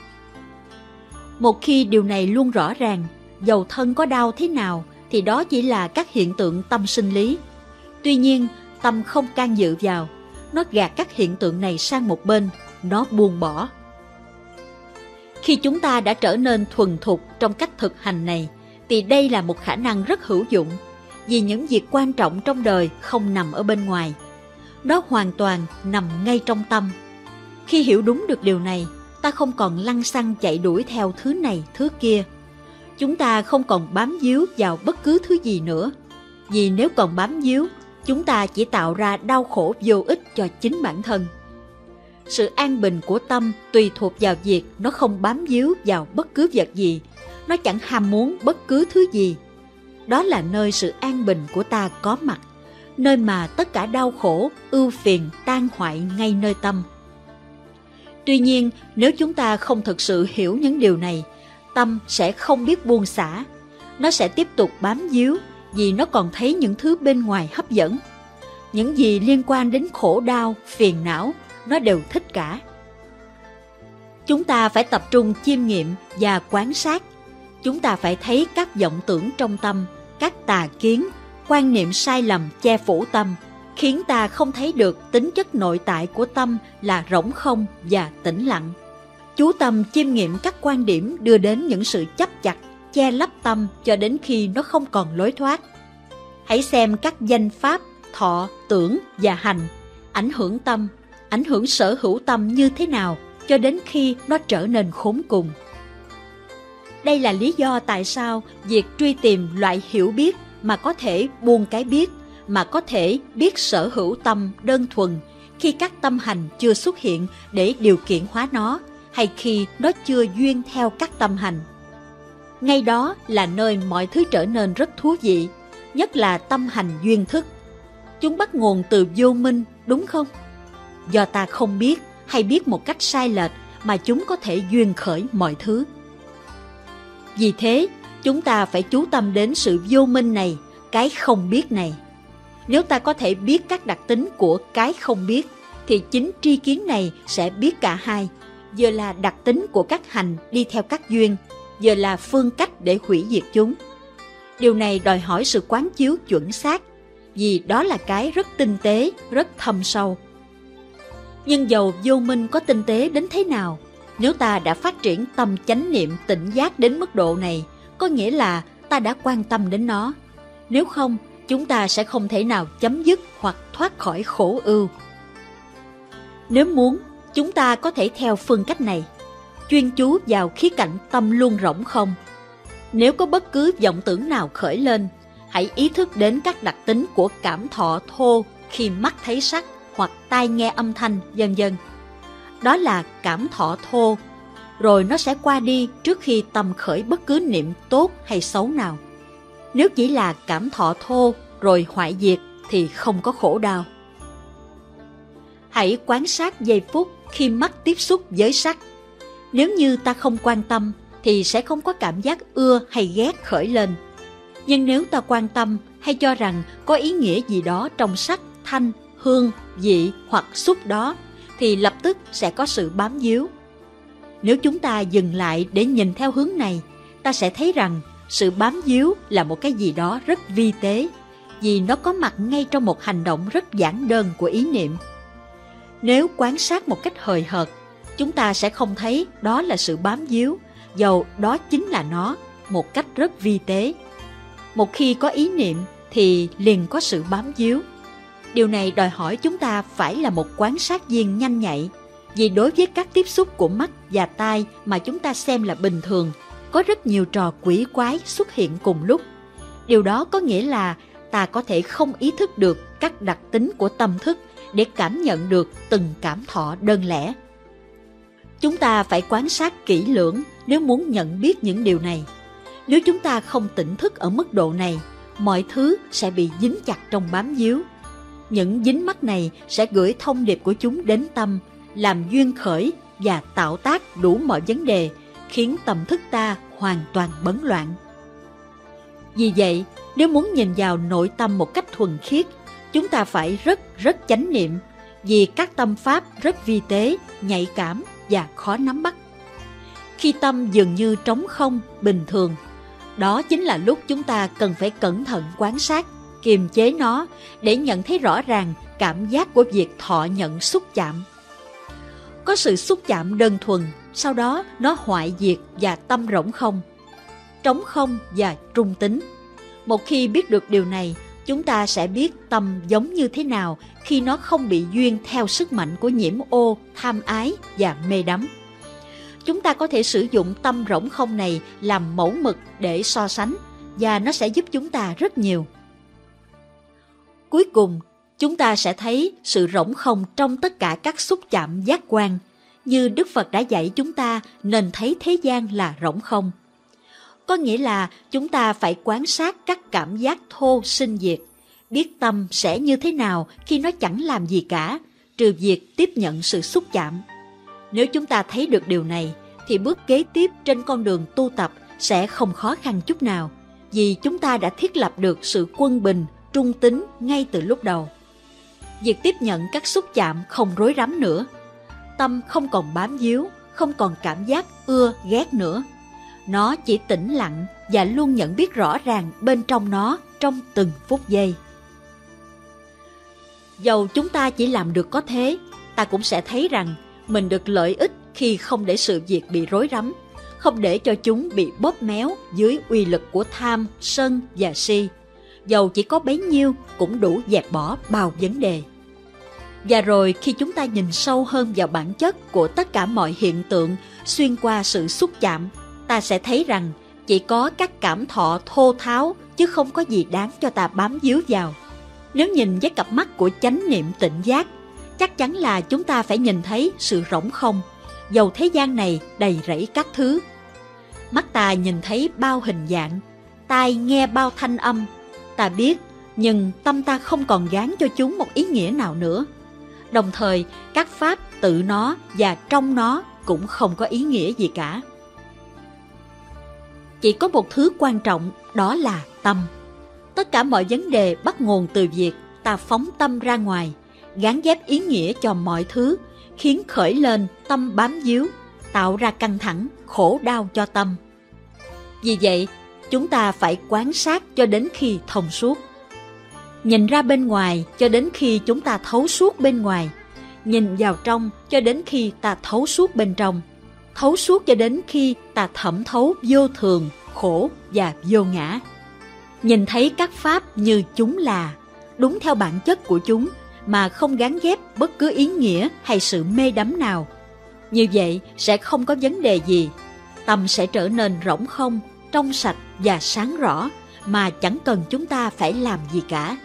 Một khi điều này luôn rõ ràng, dầu thân có đau thế nào thì đó chỉ là các hiện tượng tâm sinh lý. Tuy nhiên, tâm không can dự vào, nó gạt các hiện tượng này sang một bên, nó buông bỏ. Khi chúng ta đã trở nên thuần thục trong cách thực hành này, thì đây là một khả năng rất hữu dụng, vì những việc quan trọng trong đời không nằm ở bên ngoài. Nó hoàn toàn nằm ngay trong tâm. Khi hiểu đúng được điều này, ta không còn lăng xăng chạy đuổi theo thứ này, thứ kia. Chúng ta không còn bám víu vào bất cứ thứ gì nữa. Vì nếu còn bám víu, chúng ta chỉ tạo ra đau khổ vô ích cho chính bản thân. Sự an bình của tâm tùy thuộc vào việc nó không bám víu vào bất cứ vật gì, nó chẳng ham muốn bất cứ thứ gì. Đó là nơi sự an bình của ta có mặt, nơi mà tất cả đau khổ, ưu phiền tan hoại ngay nơi tâm. Tuy nhiên, nếu chúng ta không thực sự hiểu những điều này, tâm sẽ không biết buông xả. Nó sẽ tiếp tục bám víu vì nó còn thấy những thứ bên ngoài hấp dẫn. Những gì liên quan đến khổ đau, phiền não, nó đều thích cả. Chúng ta phải tập trung chiêm nghiệm và quan sát. Chúng ta phải thấy các vọng tưởng trong tâm, các tà kiến, quan niệm sai lầm che phủ tâm, khiến ta không thấy được tính chất nội tại của tâm là rỗng không và tĩnh lặng. Chú tâm chiêm nghiệm các quan điểm đưa đến những sự chấp chặt, che lấp tâm cho đến khi nó không còn lối thoát. Hãy xem các danh pháp, thọ, tưởng và hành ảnh hưởng tâm, ảnh hưởng sở hữu tâm như thế nào cho đến khi nó trở nên khốn cùng. Đây là lý do tại sao việc truy tìm loại hiểu biết mà có thể buông cái biết, mà có thể biết sở hữu tâm đơn thuần khi các tâm hành chưa xuất hiện để điều kiện hóa nó, hay khi nó chưa duyên theo các tâm hành. Ngay đó là nơi mọi thứ trở nên rất thú vị, nhất là tâm hành duyên thức. Chúng bắt nguồn từ vô minh, đúng không? Do ta không biết hay biết một cách sai lệch mà chúng có thể duyên khởi mọi thứ. Vì thế, chúng ta phải chú tâm đến sự vô minh này, cái không biết này. Nếu ta có thể biết các đặc tính của cái không biết, thì chính tri kiến này sẽ biết cả hai, vừa là đặc tính của các hành đi theo các duyên, vừa là phương cách để hủy diệt chúng. Điều này đòi hỏi sự quán chiếu chuẩn xác, vì đó là cái rất tinh tế, rất thâm sâu. Nhưng dầu vô minh có tinh tế đến thế nào, nếu ta đã phát triển tâm chánh niệm tỉnh giác đến mức độ này, có nghĩa là ta đã quan tâm đến nó. Nếu không, chúng ta sẽ không thể nào chấm dứt hoặc thoát khỏi khổ ưu. Nếu muốn, chúng ta có thể theo phương cách này, chuyên chú vào khía cạnh tâm luôn rỗng không. Nếu có bất cứ vọng tưởng nào khởi lên, hãy ý thức đến các đặc tính của cảm thọ thô khi mắt thấy sắc hoặc tai nghe âm thanh, vân vân. Đó là cảm thọ thô, rồi nó sẽ qua đi trước khi tâm khởi bất cứ niệm tốt hay xấu nào. Nếu chỉ là cảm thọ thô rồi hoại diệt thì không có khổ đau. Hãy quan sát giây phút khi mắt tiếp xúc với sắc. Nếu như ta không quan tâm thì sẽ không có cảm giác ưa hay ghét khởi lên. Nhưng nếu ta quan tâm hay cho rằng có ý nghĩa gì đó trong sắc, thanh, hương, vị hoặc xúc đó, thì lập tức sẽ có sự bám víu. Nếu chúng ta dừng lại để nhìn theo hướng này, ta sẽ thấy rằng sự bám víu là một cái gì đó rất vi tế, vì nó có mặt ngay trong một hành động rất giản đơn của ý niệm. Nếu quan sát một cách hời hợt, chúng ta sẽ không thấy đó là sự bám víu, dầu đó chính là nó, một cách rất vi tế. Một khi có ý niệm thì liền có sự bám víu. Điều này đòi hỏi chúng ta phải là một quan sát viên nhanh nhạy, vì đối với các tiếp xúc của mắt và tai mà chúng ta xem là bình thường, có rất nhiều trò quỷ quái xuất hiện cùng lúc. Điều đó có nghĩa là ta có thể không ý thức được các đặc tính của tâm thức để cảm nhận được từng cảm thọ đơn lẻ. Chúng ta phải quan sát kỹ lưỡng nếu muốn nhận biết những điều này. Nếu chúng ta không tỉnh thức ở mức độ này, mọi thứ sẽ bị dính chặt trong bám víu. Những dính mắc này sẽ gửi thông điệp của chúng đến tâm, làm duyên khởi và tạo tác đủ mọi vấn đề, khiến tâm thức ta hoàn toàn bấn loạn. Vì vậy, nếu muốn nhìn vào nội tâm một cách thuần khiết, chúng ta phải rất chánh niệm, vì các tâm pháp rất vi tế, nhạy cảm và khó nắm bắt. Khi tâm dường như trống không, bình thường, đó chính là lúc chúng ta cần phải cẩn thận quan sát, kiềm chế nó để nhận thấy rõ ràng cảm giác của việc thọ nhận xúc chạm. Có sự xúc chạm đơn thuần, sau đó nó hoại diệt và tâm rỗng không. trống không và trung tính. Một khi biết được điều này, chúng ta sẽ biết tâm giống như thế nào khi nó không bị duyên theo sức mạnh của nhiễm ô, tham ái và mê đắm. Chúng ta có thể sử dụng tâm rỗng không này làm mẫu mực để so sánh, và nó sẽ giúp chúng ta rất nhiều. Cuối cùng, chúng ta sẽ thấy sự rỗng không trong tất cả các xúc chạm giác quan, như Đức Phật đã dạy chúng ta nên thấy thế gian là rỗng không. Có nghĩa là chúng ta phải quan sát các cảm giác thô sinh diệt, biết tâm sẽ như thế nào khi nó chẳng làm gì cả, trừ việc tiếp nhận sự xúc chạm. Nếu chúng ta thấy được điều này, thì bước kế tiếp trên con đường tu tập sẽ không khó khăn chút nào, vì chúng ta đã thiết lập được sự quân bình, trung tính ngay từ lúc đầu. Việc tiếp nhận các xúc chạm không rối rắm nữa. Tâm không còn bám víu, không còn cảm giác ưa ghét nữa. Nó chỉ tĩnh lặng và luôn nhận biết rõ ràng bên trong nó trong từng phút giây. Dầu chúng ta chỉ làm được có thế, ta cũng sẽ thấy rằng mình được lợi ích khi không để sự việc bị rối rắm, không để cho chúng bị bóp méo dưới uy lực của tham, sân và si. Dầu chỉ có bấy nhiêu cũng đủ dẹp bỏ bao vấn đề. Và rồi khi chúng ta nhìn sâu hơn vào bản chất của tất cả mọi hiện tượng xuyên qua sự xúc chạm, ta sẽ thấy rằng chỉ có các cảm thọ thô tháo chứ không có gì đáng cho ta bám víu vào. Nếu nhìn với cặp mắt của chánh niệm tỉnh giác, chắc chắn là chúng ta phải nhìn thấy sự rỗng không, dầu thế gian này đầy rẫy các thứ. Mắt ta nhìn thấy bao hình dạng, tai nghe bao thanh âm, ta biết, nhưng tâm ta không còn gán cho chúng một ý nghĩa nào nữa. Đồng thời, các pháp tự nó và trong nó cũng không có ý nghĩa gì cả. Chỉ có một thứ quan trọng, đó là tâm. Tất cả mọi vấn đề bắt nguồn từ việc ta phóng tâm ra ngoài, gán ghép ý nghĩa cho mọi thứ, khiến khởi lên tâm bám víu, tạo ra căng thẳng, khổ đau cho tâm. Vì vậy, chúng ta phải quan sát cho đến khi thông suốt. Nhìn ra bên ngoài cho đến khi chúng ta thấu suốt bên ngoài, nhìn vào trong cho đến khi ta thấu suốt bên trong, thấu suốt cho đến khi ta thẩm thấu vô thường, khổ và vô ngã. Nhìn thấy các pháp như chúng là, đúng theo bản chất của chúng, mà không gán ghép bất cứ ý nghĩa hay sự mê đắm nào. Như vậy sẽ không có vấn đề gì. Tâm sẽ trở nên rỗng không, trong sạch và sáng rõ, mà chẳng cần chúng ta phải làm gì cả.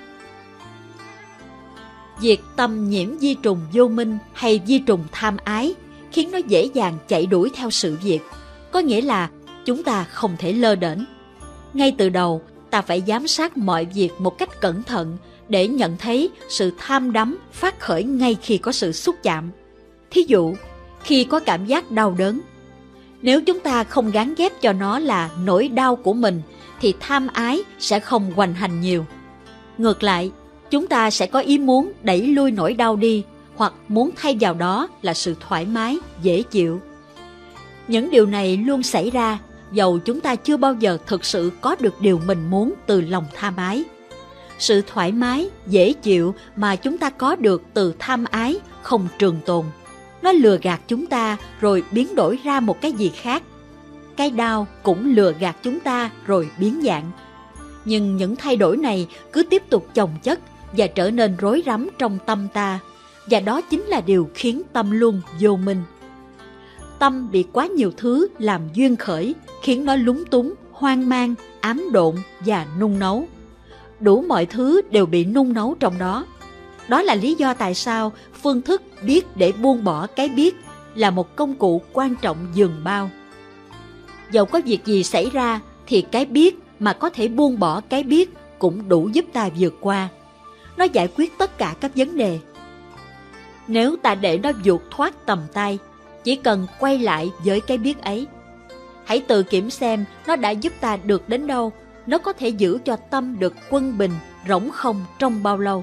Việc tâm nhiễm vi trùng vô minh hay vi trùng tham ái khiến nó dễ dàng chạy đuổi theo sự việc, có nghĩa là chúng ta không thể lơ đễnh. Ngay từ đầu, ta phải giám sát mọi việc một cách cẩn thận để nhận thấy sự tham đắm phát khởi ngay khi có sự xúc chạm. Thí dụ, khi có cảm giác đau đớn, nếu chúng ta không gán ghép cho nó là nỗi đau của mình, thì tham ái sẽ không hoành hành nhiều. Ngược lại, chúng ta sẽ có ý muốn đẩy lui nỗi đau đi, hoặc muốn thay vào đó là sự thoải mái, dễ chịu. Những điều này luôn xảy ra, dầu chúng ta chưa bao giờ thực sự có được điều mình muốn từ lòng tham ái. Sự thoải mái, dễ chịu mà chúng ta có được từ tham ái không trường tồn. Nó lừa gạt chúng ta rồi biến đổi ra một cái gì khác. Cái đau cũng lừa gạt chúng ta rồi biến dạng. Nhưng những thay đổi này cứ tiếp tục chồng chất và trở nên rối rắm trong tâm ta, và đó chính là điều khiến tâm luôn vô minh. Tâm bị quá nhiều thứ làm duyên khởi, khiến nó lúng túng, hoang mang, ám độn và nung nấu. Đủ mọi thứ đều bị nung nấu trong đó. Đó là lý do tại sao phương thức biết để buông bỏ cái biết là một công cụ quan trọng dường bao. Dẫu có việc gì xảy ra thì cái biết mà có thể buông bỏ cái biết cũng đủ giúp ta vượt qua. Nó giải quyết tất cả các vấn đề. Nếu ta để nó vụt thoát tầm tay, chỉ cần quay lại với cái biết ấy. Hãy tự kiểm xem nó đã giúp ta được đến đâu, nó có thể giữ cho tâm được quân bình, rỗng không trong bao lâu.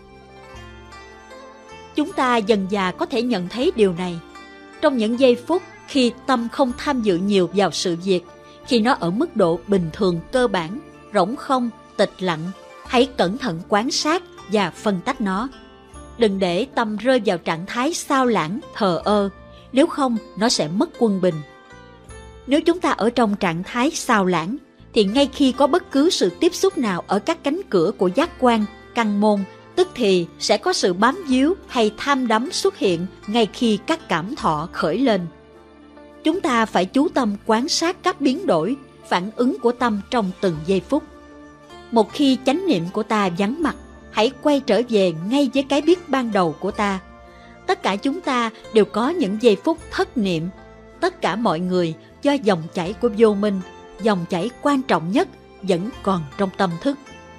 Chúng ta dần dà có thể nhận thấy điều này. Trong những giây phút khi tâm không tham dự nhiều vào sự việc, khi nó ở mức độ bình thường cơ bản, rỗng không, tịch lặng, hãy cẩn thận quan sát và phân tách nó. Đừng để tâm rơi vào trạng thái xao lãng, thờ ơ, nếu không nó sẽ mất quân bình. Nếu chúng ta ở trong trạng thái xao lãng, thì ngay khi có bất cứ sự tiếp xúc nào ở các cánh cửa của giác quan, căn môn, tức thì sẽ có sự bám víu hay tham đắm xuất hiện ngay khi các cảm thọ khởi lên. Chúng ta phải chú tâm quan sát các biến đổi, phản ứng của tâm trong từng giây phút. Một khi chánh niệm của ta vắng mặt, hãy quay trở về ngay với cái biết ban đầu của ta. Tất cả chúng ta đều có những giây phút thất niệm. Tất cả mọi người do dòng chảy của vô minh, dòng chảy quan trọng nhất vẫn còn trong tâm thức.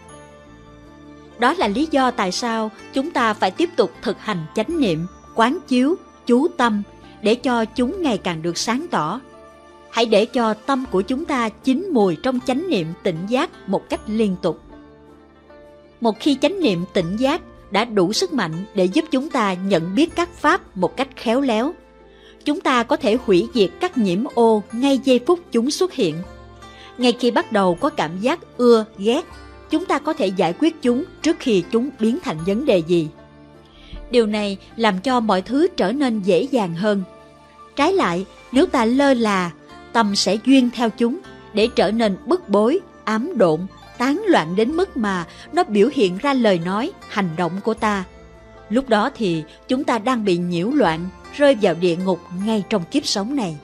Đó là lý do tại sao chúng ta phải tiếp tục thực hành chánh niệm, quán chiếu, chú tâm để cho chúng ngày càng được sáng tỏ. Hãy để cho tâm của chúng ta chín mùi trong chánh niệm tỉnh giác một cách liên tục. Một khi chánh niệm tỉnh giác đã đủ sức mạnh để giúp chúng ta nhận biết các pháp một cách khéo léo, chúng ta có thể hủy diệt các nhiễm ô ngay giây phút chúng xuất hiện. Ngay khi bắt đầu có cảm giác ưa, ghét, chúng ta có thể giải quyết chúng trước khi chúng biến thành vấn đề gì. Điều này làm cho mọi thứ trở nên dễ dàng hơn. Trái lại, nếu ta lơ là, tâm sẽ duyên theo chúng để trở nên bức bối, ám độn, tán loạn đến mức mà nó biểu hiện ra lời nói, hành động của ta. Lúc đó thì chúng ta đang bị nhiễu loạn, rơi vào địa ngục ngay trong kiếp sống này.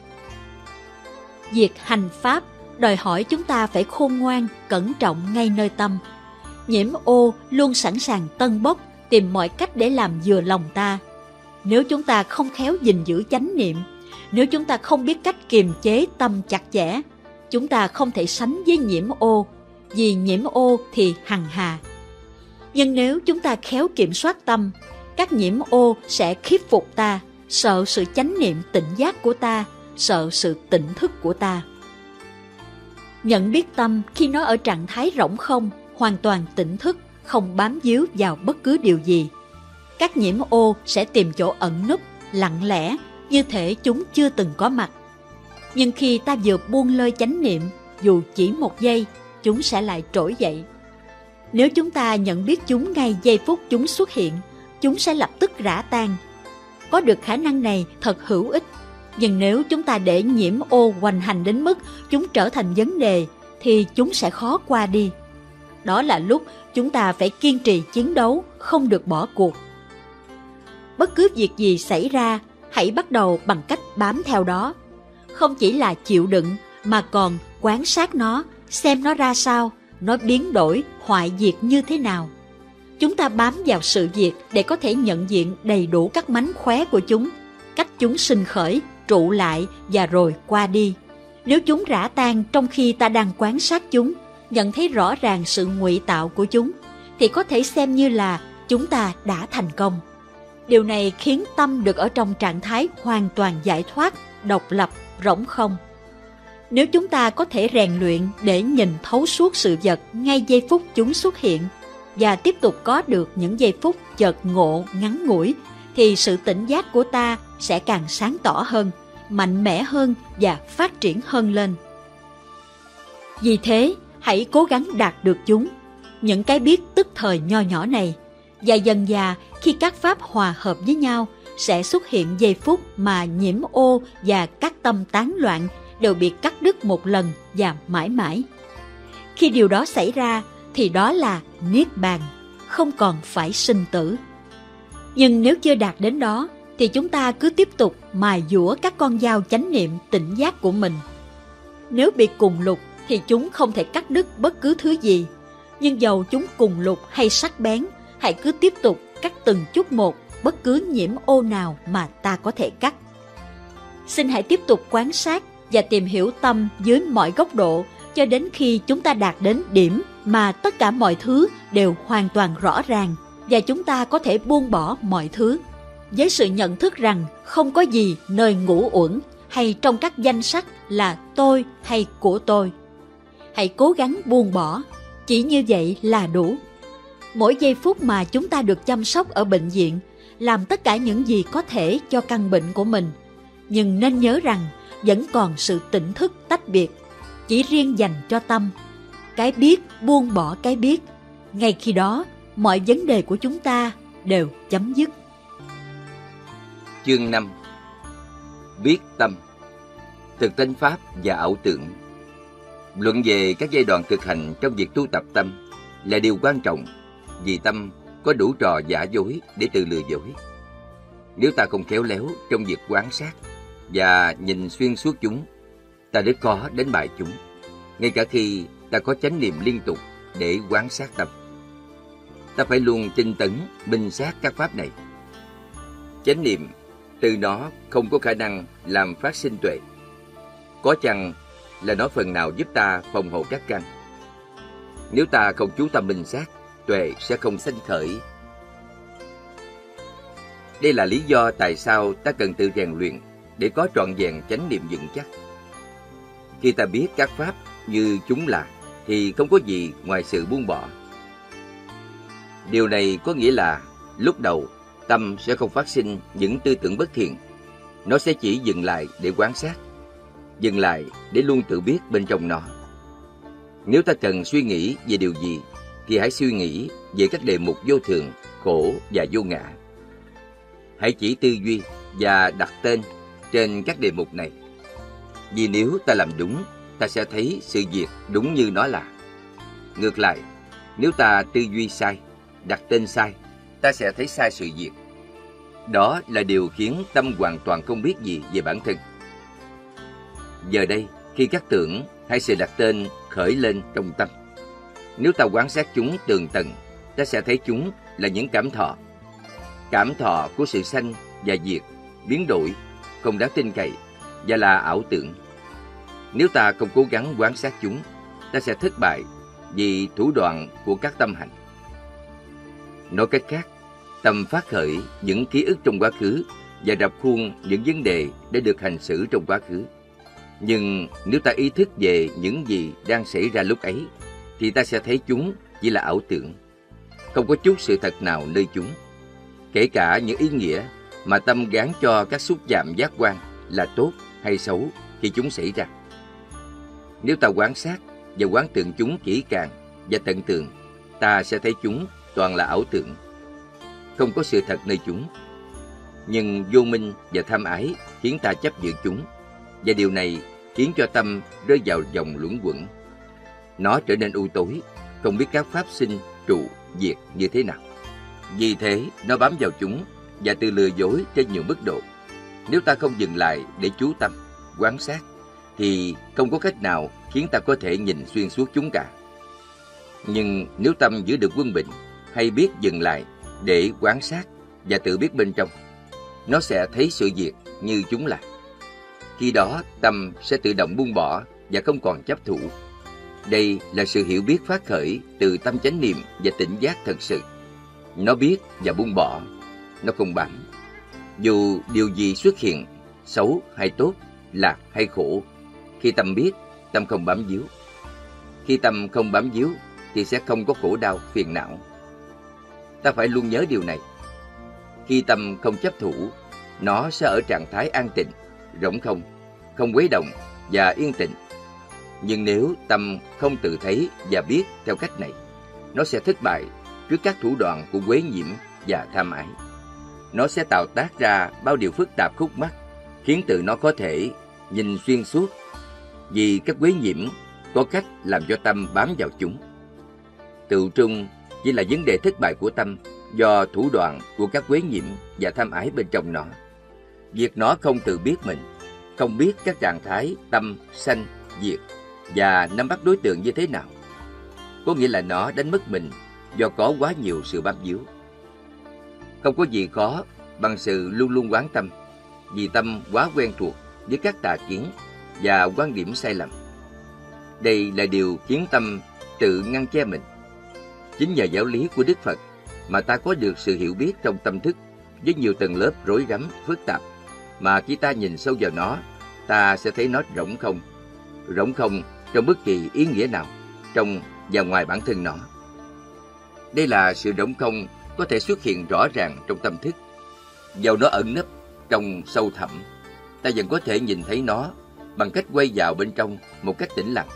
Việc hành pháp đòi hỏi chúng ta phải khôn ngoan, cẩn trọng ngay nơi tâm. Nhiễm ô luôn sẵn sàng tân bốc, tìm mọi cách để làm vừa lòng ta. Nếu chúng ta không khéo gìn giữ chánh niệm, nếu chúng ta không biết cách kiềm chế tâm chặt chẽ, chúng ta không thể sánh với nhiễm ô, vì nhiễm ô thì hằng hà. Nhưng nếu chúng ta khéo kiểm soát tâm, các nhiễm ô sẽ khiếp phục ta, sợ sự chánh niệm tỉnh giác của ta, sợ sự tỉnh thức của ta. Nhận biết tâm khi nó ở trạng thái rỗng không, hoàn toàn tỉnh thức, không bám víu vào bất cứ điều gì. Các nhiễm ô sẽ tìm chỗ ẩn núp, lặng lẽ, như thể chúng chưa từng có mặt. Nhưng khi ta vừa buông lơi chánh niệm, dù chỉ một giây, chúng sẽ lại trỗi dậy. Nếu chúng ta nhận biết chúng ngay giây phút chúng xuất hiện, chúng sẽ lập tức rã tan. Có được khả năng này thật hữu ích, nhưng nếu chúng ta để nhiễm ô hoành hành đến mức chúng trở thành vấn đề, thì chúng sẽ khó qua đi. Đó là lúc chúng ta phải kiên trì chiến đấu, không được bỏ cuộc. Bất cứ việc gì xảy ra, hãy bắt đầu bằng cách bám theo đó. Không chỉ là chịu đựng, mà còn quan sát nó, xem nó ra sao, nó biến đổi, hoại diệt như thế nào. Chúng ta bám vào sự việc để có thể nhận diện đầy đủ các mánh khóe của chúng, cách chúng sinh khởi, trụ lại và rồi qua đi. Nếu chúng rã tan trong khi ta đang quan sát chúng, nhận thấy rõ ràng sự ngụy tạo của chúng, thì có thể xem như là chúng ta đã thành công. Điều này khiến tâm được ở trong trạng thái hoàn toàn giải thoát, độc lập, rỗng không. Nếu chúng ta có thể rèn luyện để nhìn thấu suốt sự vật ngay giây phút chúng xuất hiện, và tiếp tục có được những giây phút chợt ngộ ngắn ngủi, thì sự tỉnh giác của ta sẽ càng sáng tỏ hơn, mạnh mẽ hơn và phát triển hơn lên. Vì thế, hãy cố gắng đạt được chúng, những cái biết tức thời nho nhỏ này, và dần dà khi các pháp hòa hợp với nhau, sẽ xuất hiện giây phút mà nhiễm ô và các tâm tán loạn đều bị cắt đứt một lần và mãi mãi. Khi điều đó xảy ra, thì đó là Niết Bàn, không còn phải sinh tử. Nhưng nếu chưa đạt đến đó, thì chúng ta cứ tiếp tục mài dũa các con dao chánh niệm tỉnh giác của mình. Nếu bị cùng lục, thì chúng không thể cắt đứt bất cứ thứ gì. Nhưng dầu chúng cùng lục hay sắc bén, hãy cứ tiếp tục cắt từng chút một bất cứ nhiễm ô nào mà ta có thể cắt. Xin hãy tiếp tục quan sát và tìm hiểu tâm dưới mọi góc độ cho đến khi chúng ta đạt đến điểm mà tất cả mọi thứ đều hoàn toàn rõ ràng và chúng ta có thể buông bỏ mọi thứ. Với sự nhận thức rằng không có gì nơi ngũ uẩn hay trong các danh sách là tôi hay của tôi. Hãy cố gắng buông bỏ, chỉ như vậy là đủ. Mỗi giây phút mà chúng ta được chăm sóc ở bệnh viện, làm tất cả những gì có thể cho căn bệnh của mình. Nhưng nên nhớ rằng vẫn còn sự tỉnh thức tách biệt, chỉ riêng dành cho tâm. Cái biết buông bỏ cái biết, ngay khi đó mọi vấn đề của chúng ta đều chấm dứt. Chương 5. Biết tâm. Thực tánh pháp và ảo tưởng. Luận về các giai đoạn thực hành trong việc tu tập tâm là điều quan trọng, vì tâm có đủ trò giả dối để tự lừa dối. Nếu ta không khéo léo trong việc quan sát và nhìn xuyên suốt chúng, ta rất khó đánh bại chúng, ngay cả khi ta có chánh niệm liên tục để quan sát tâm. Ta phải luôn tinh tấn, minh sát các pháp này. Chánh niệm từ nó không có khả năng làm phát sinh tuệ. Có chăng là nó phần nào giúp ta phòng hộ các căn. Nếu ta không chú tâm minh sát, tuệ sẽ không sanh khởi. Đây là lý do tại sao ta cần tự rèn luyện để có trọn vẹn chánh niệm vững chắc. Khi ta biết các pháp như chúng là, thì không có gì ngoài sự buông bỏ. Điều này có nghĩa là lúc đầu tâm sẽ không phát sinh những tư tưởng bất thiện. Nó sẽ chỉ dừng lại để quan sát, dừng lại để luôn tự biết bên trong nó. Nếu ta cần suy nghĩ về điều gì, thì hãy suy nghĩ về các đề mục vô thường, khổ và vô ngã. Hãy chỉ tư duy và đặt tên trên các đề mục này. Vì nếu ta làm đúng, ta sẽ thấy sự việc đúng như nó là. Ngược lại, nếu ta tư duy sai, đặt tên sai, ta sẽ thấy sai sự việc. Đó là điều khiến tâm hoàn toàn không biết gì về bản thân. Giờ đây, khi các tưởng hay sự đặt tên khởi lên trong tâm, nếu ta quan sát chúng tường tận, ta sẽ thấy chúng là những cảm thọ của sự sanh và diệt, biến đổi, không đáng tin cậy và là ảo tưởng. Nếu ta không cố gắng quan sát chúng, ta sẽ thất bại vì thủ đoạn của các tâm hành. Nói cách khác, tâm phát khởi những ký ức trong quá khứ và rập khuôn những vấn đề đã được hành xử trong quá khứ. Nhưng nếu ta ý thức về những gì đang xảy ra lúc ấy, thì ta sẽ thấy chúng chỉ là ảo tưởng, không có chút sự thật nào nơi chúng. Kể cả những ý nghĩa mà tâm gán cho các xúc chạm giác quan là tốt hay xấu khi chúng xảy ra. Nếu ta quan sát và quán tưởng chúng kỹ càng và tận tường, ta sẽ thấy chúng toàn là ảo tưởng, không có sự thật nơi chúng. Nhưng vô minh và tham ái khiến ta chấp giữ chúng, và điều này khiến cho tâm rơi vào vòng luẩn quẩn. Nó trở nên u tối, không biết các pháp sinh, trụ, diệt như thế nào. Vì thế, nó bám vào chúng và tự lừa dối trên nhiều mức độ. Nếu ta không dừng lại để chú tâm, quan sát, thì không có cách nào khiến ta có thể nhìn xuyên suốt chúng cả. Nhưng nếu tâm giữ được quân bình, hay biết dừng lại để quan sát và tự biết bên trong, nó sẽ thấy sự việc như chúng là. Khi đó, tâm sẽ tự động buông bỏ và không còn chấp thủ. Đây là sự hiểu biết phát khởi từ tâm chánh niệm và tỉnh giác thật sự. Nó biết và buông bỏ, nó không bám. Dù điều gì xuất hiện, xấu hay tốt, lạc hay khổ, khi tâm biết, tâm không bám víu. Khi tâm không bám víu, thì sẽ không có khổ đau, phiền não. Ta phải luôn nhớ điều này. Khi tâm không chấp thủ, nó sẽ ở trạng thái an tịnh, rỗng không, không quấy động và yên tĩnh. Nhưng nếu tâm không tự thấy và biết theo cách này, nó sẽ thất bại trước các thủ đoạn của quấy nhiễm và tham ái. Nó sẽ tạo tác ra bao điều phức tạp khúc mắc, khiến tự nó có thể nhìn xuyên suốt, vì các quấy nhiễm có cách làm cho tâm bám vào chúng. Tự trung chỉ là vấn đề thất bại của tâm do thủ đoạn của các quấy nhiễm và tham ái bên trong nó. Việc nó không tự biết mình, không biết các trạng thái tâm, sanh, diệt và nắm bắt đối tượng như thế nào, có nghĩa là nó đánh mất mình do có quá nhiều sự bám víu. Không có gì khó bằng sự luôn luôn quán tâm, vì tâm quá quen thuộc với các tà kiến và quan điểm sai lầm. Đây là điều khiến tâm tự ngăn che mình. Chính nhờ giáo lý của Đức Phật mà ta có được sự hiểu biết trong tâm thức với nhiều tầng lớp rối rắm, phức tạp, mà khi ta nhìn sâu vào nó, ta sẽ thấy nó rỗng không trong bất kỳ ý nghĩa nào, trong và ngoài bản thân nó. Đây là sự rỗng không có thể xuất hiện rõ ràng trong tâm thức. Dầu nó ẩn nấp trong sâu thẳm, ta vẫn có thể nhìn thấy nó bằng cách quay vào bên trong một cách tĩnh lặng.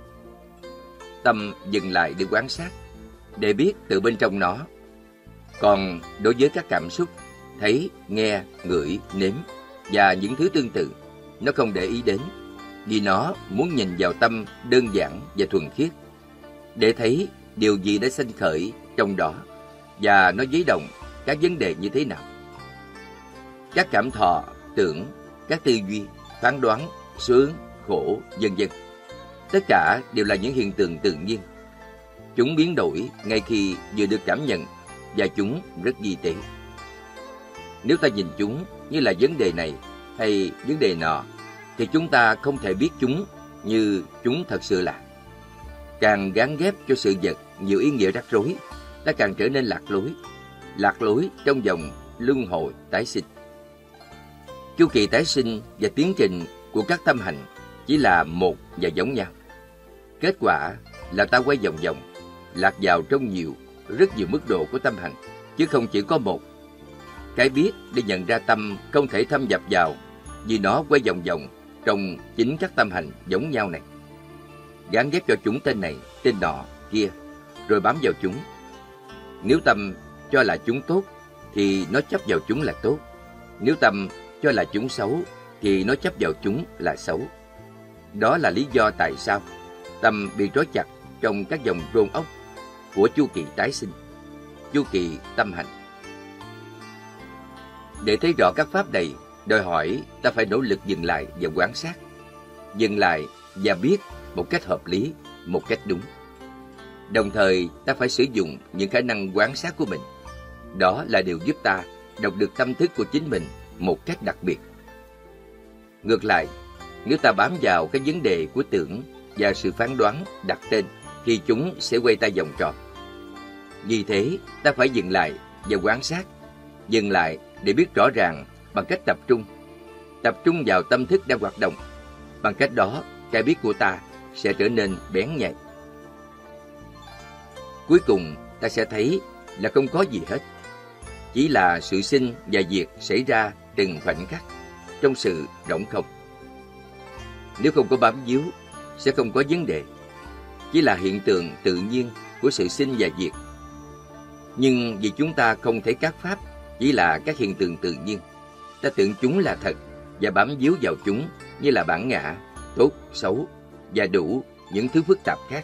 Tâm dừng lại để quan sát, để biết từ bên trong nó. Còn đối với các cảm xúc, thấy, nghe, ngửi, nếm và những thứ tương tự, nó không để ý đến. vì nó muốn nhìn vào tâm đơn giản và thuần khiết, để thấy điều gì đã sinh khởi trong đó và nó dấy động các vấn đề như thế nào. Các cảm thọ, tưởng, các tư duy, phán đoán, sướng, khổ, vân vân, tất cả đều là những hiện tượng tự nhiên. Chúng biến đổi ngay khi vừa được cảm nhận và chúng rất vi tế. Nếu ta nhìn chúng như là vấn đề này hay vấn đề nọ, thì chúng ta không thể biết chúng như chúng thật sự là. Càng gán ghép cho sự vật nhiều ý nghĩa rắc rối, ta càng trở nên lạc lối trong vòng luân hồi tái sinh. Chu kỳ tái sinh và tiến trình của các tâm hành chỉ là một và giống nhau. Kết quả là ta quay vòng vòng, lạc vào trong rất nhiều mức độ của tâm hành, chứ không chỉ có một. Cái biết để nhận ra tâm không thể thâm nhập vào, vì nó quay vòng vòng trong chính các tâm hành giống nhau này. Gán ghép cho chúng tên này, tên nọ, kia, rồi bám vào chúng. Nếu tâm cho là chúng tốt, thì nó chấp vào chúng là tốt. Nếu tâm cho là chúng xấu, thì nó chấp vào chúng là xấu. Đó là lý do tại sao tâm bị trói chặt trong các vòng rôn ốc của chu kỳ tái sinh, chu kỳ tâm hành. Để thấy rõ các pháp này, đòi hỏi ta phải nỗ lực dừng lại và quan sát. Dừng lại và biết một cách hợp lý, một cách đúng. Đồng thời, ta phải sử dụng những khả năng quan sát của mình. Đó là điều giúp ta đọc được tâm thức của chính mình một cách đặc biệt. Ngược lại, nếu ta bám vào cái vấn đề của tưởng và sự phán đoán đặt tên, thì chúng sẽ quay ta vòng tròn. Vì thế, ta phải dừng lại và quan sát. Dừng lại để biết rõ ràng bằng cách tập trung vào tâm thức đang hoạt động. Bằng cách đó, cái biết của ta sẽ trở nên bén nhạy. Cuối cùng, ta sẽ thấy là không có gì hết. Chỉ là sự sinh và diệt xảy ra từng khoảnh khắc trong sự rỗng không. Nếu không có bám víu, sẽ không có vấn đề. Chỉ là hiện tượng tự nhiên của sự sinh và diệt. Nhưng vì chúng ta không thấy các pháp chỉ là các hiện tượng tự nhiên, ta tưởng chúng là thật và bám víu vào chúng như là bản ngã, tốt, xấu và đủ những thứ phức tạp khác.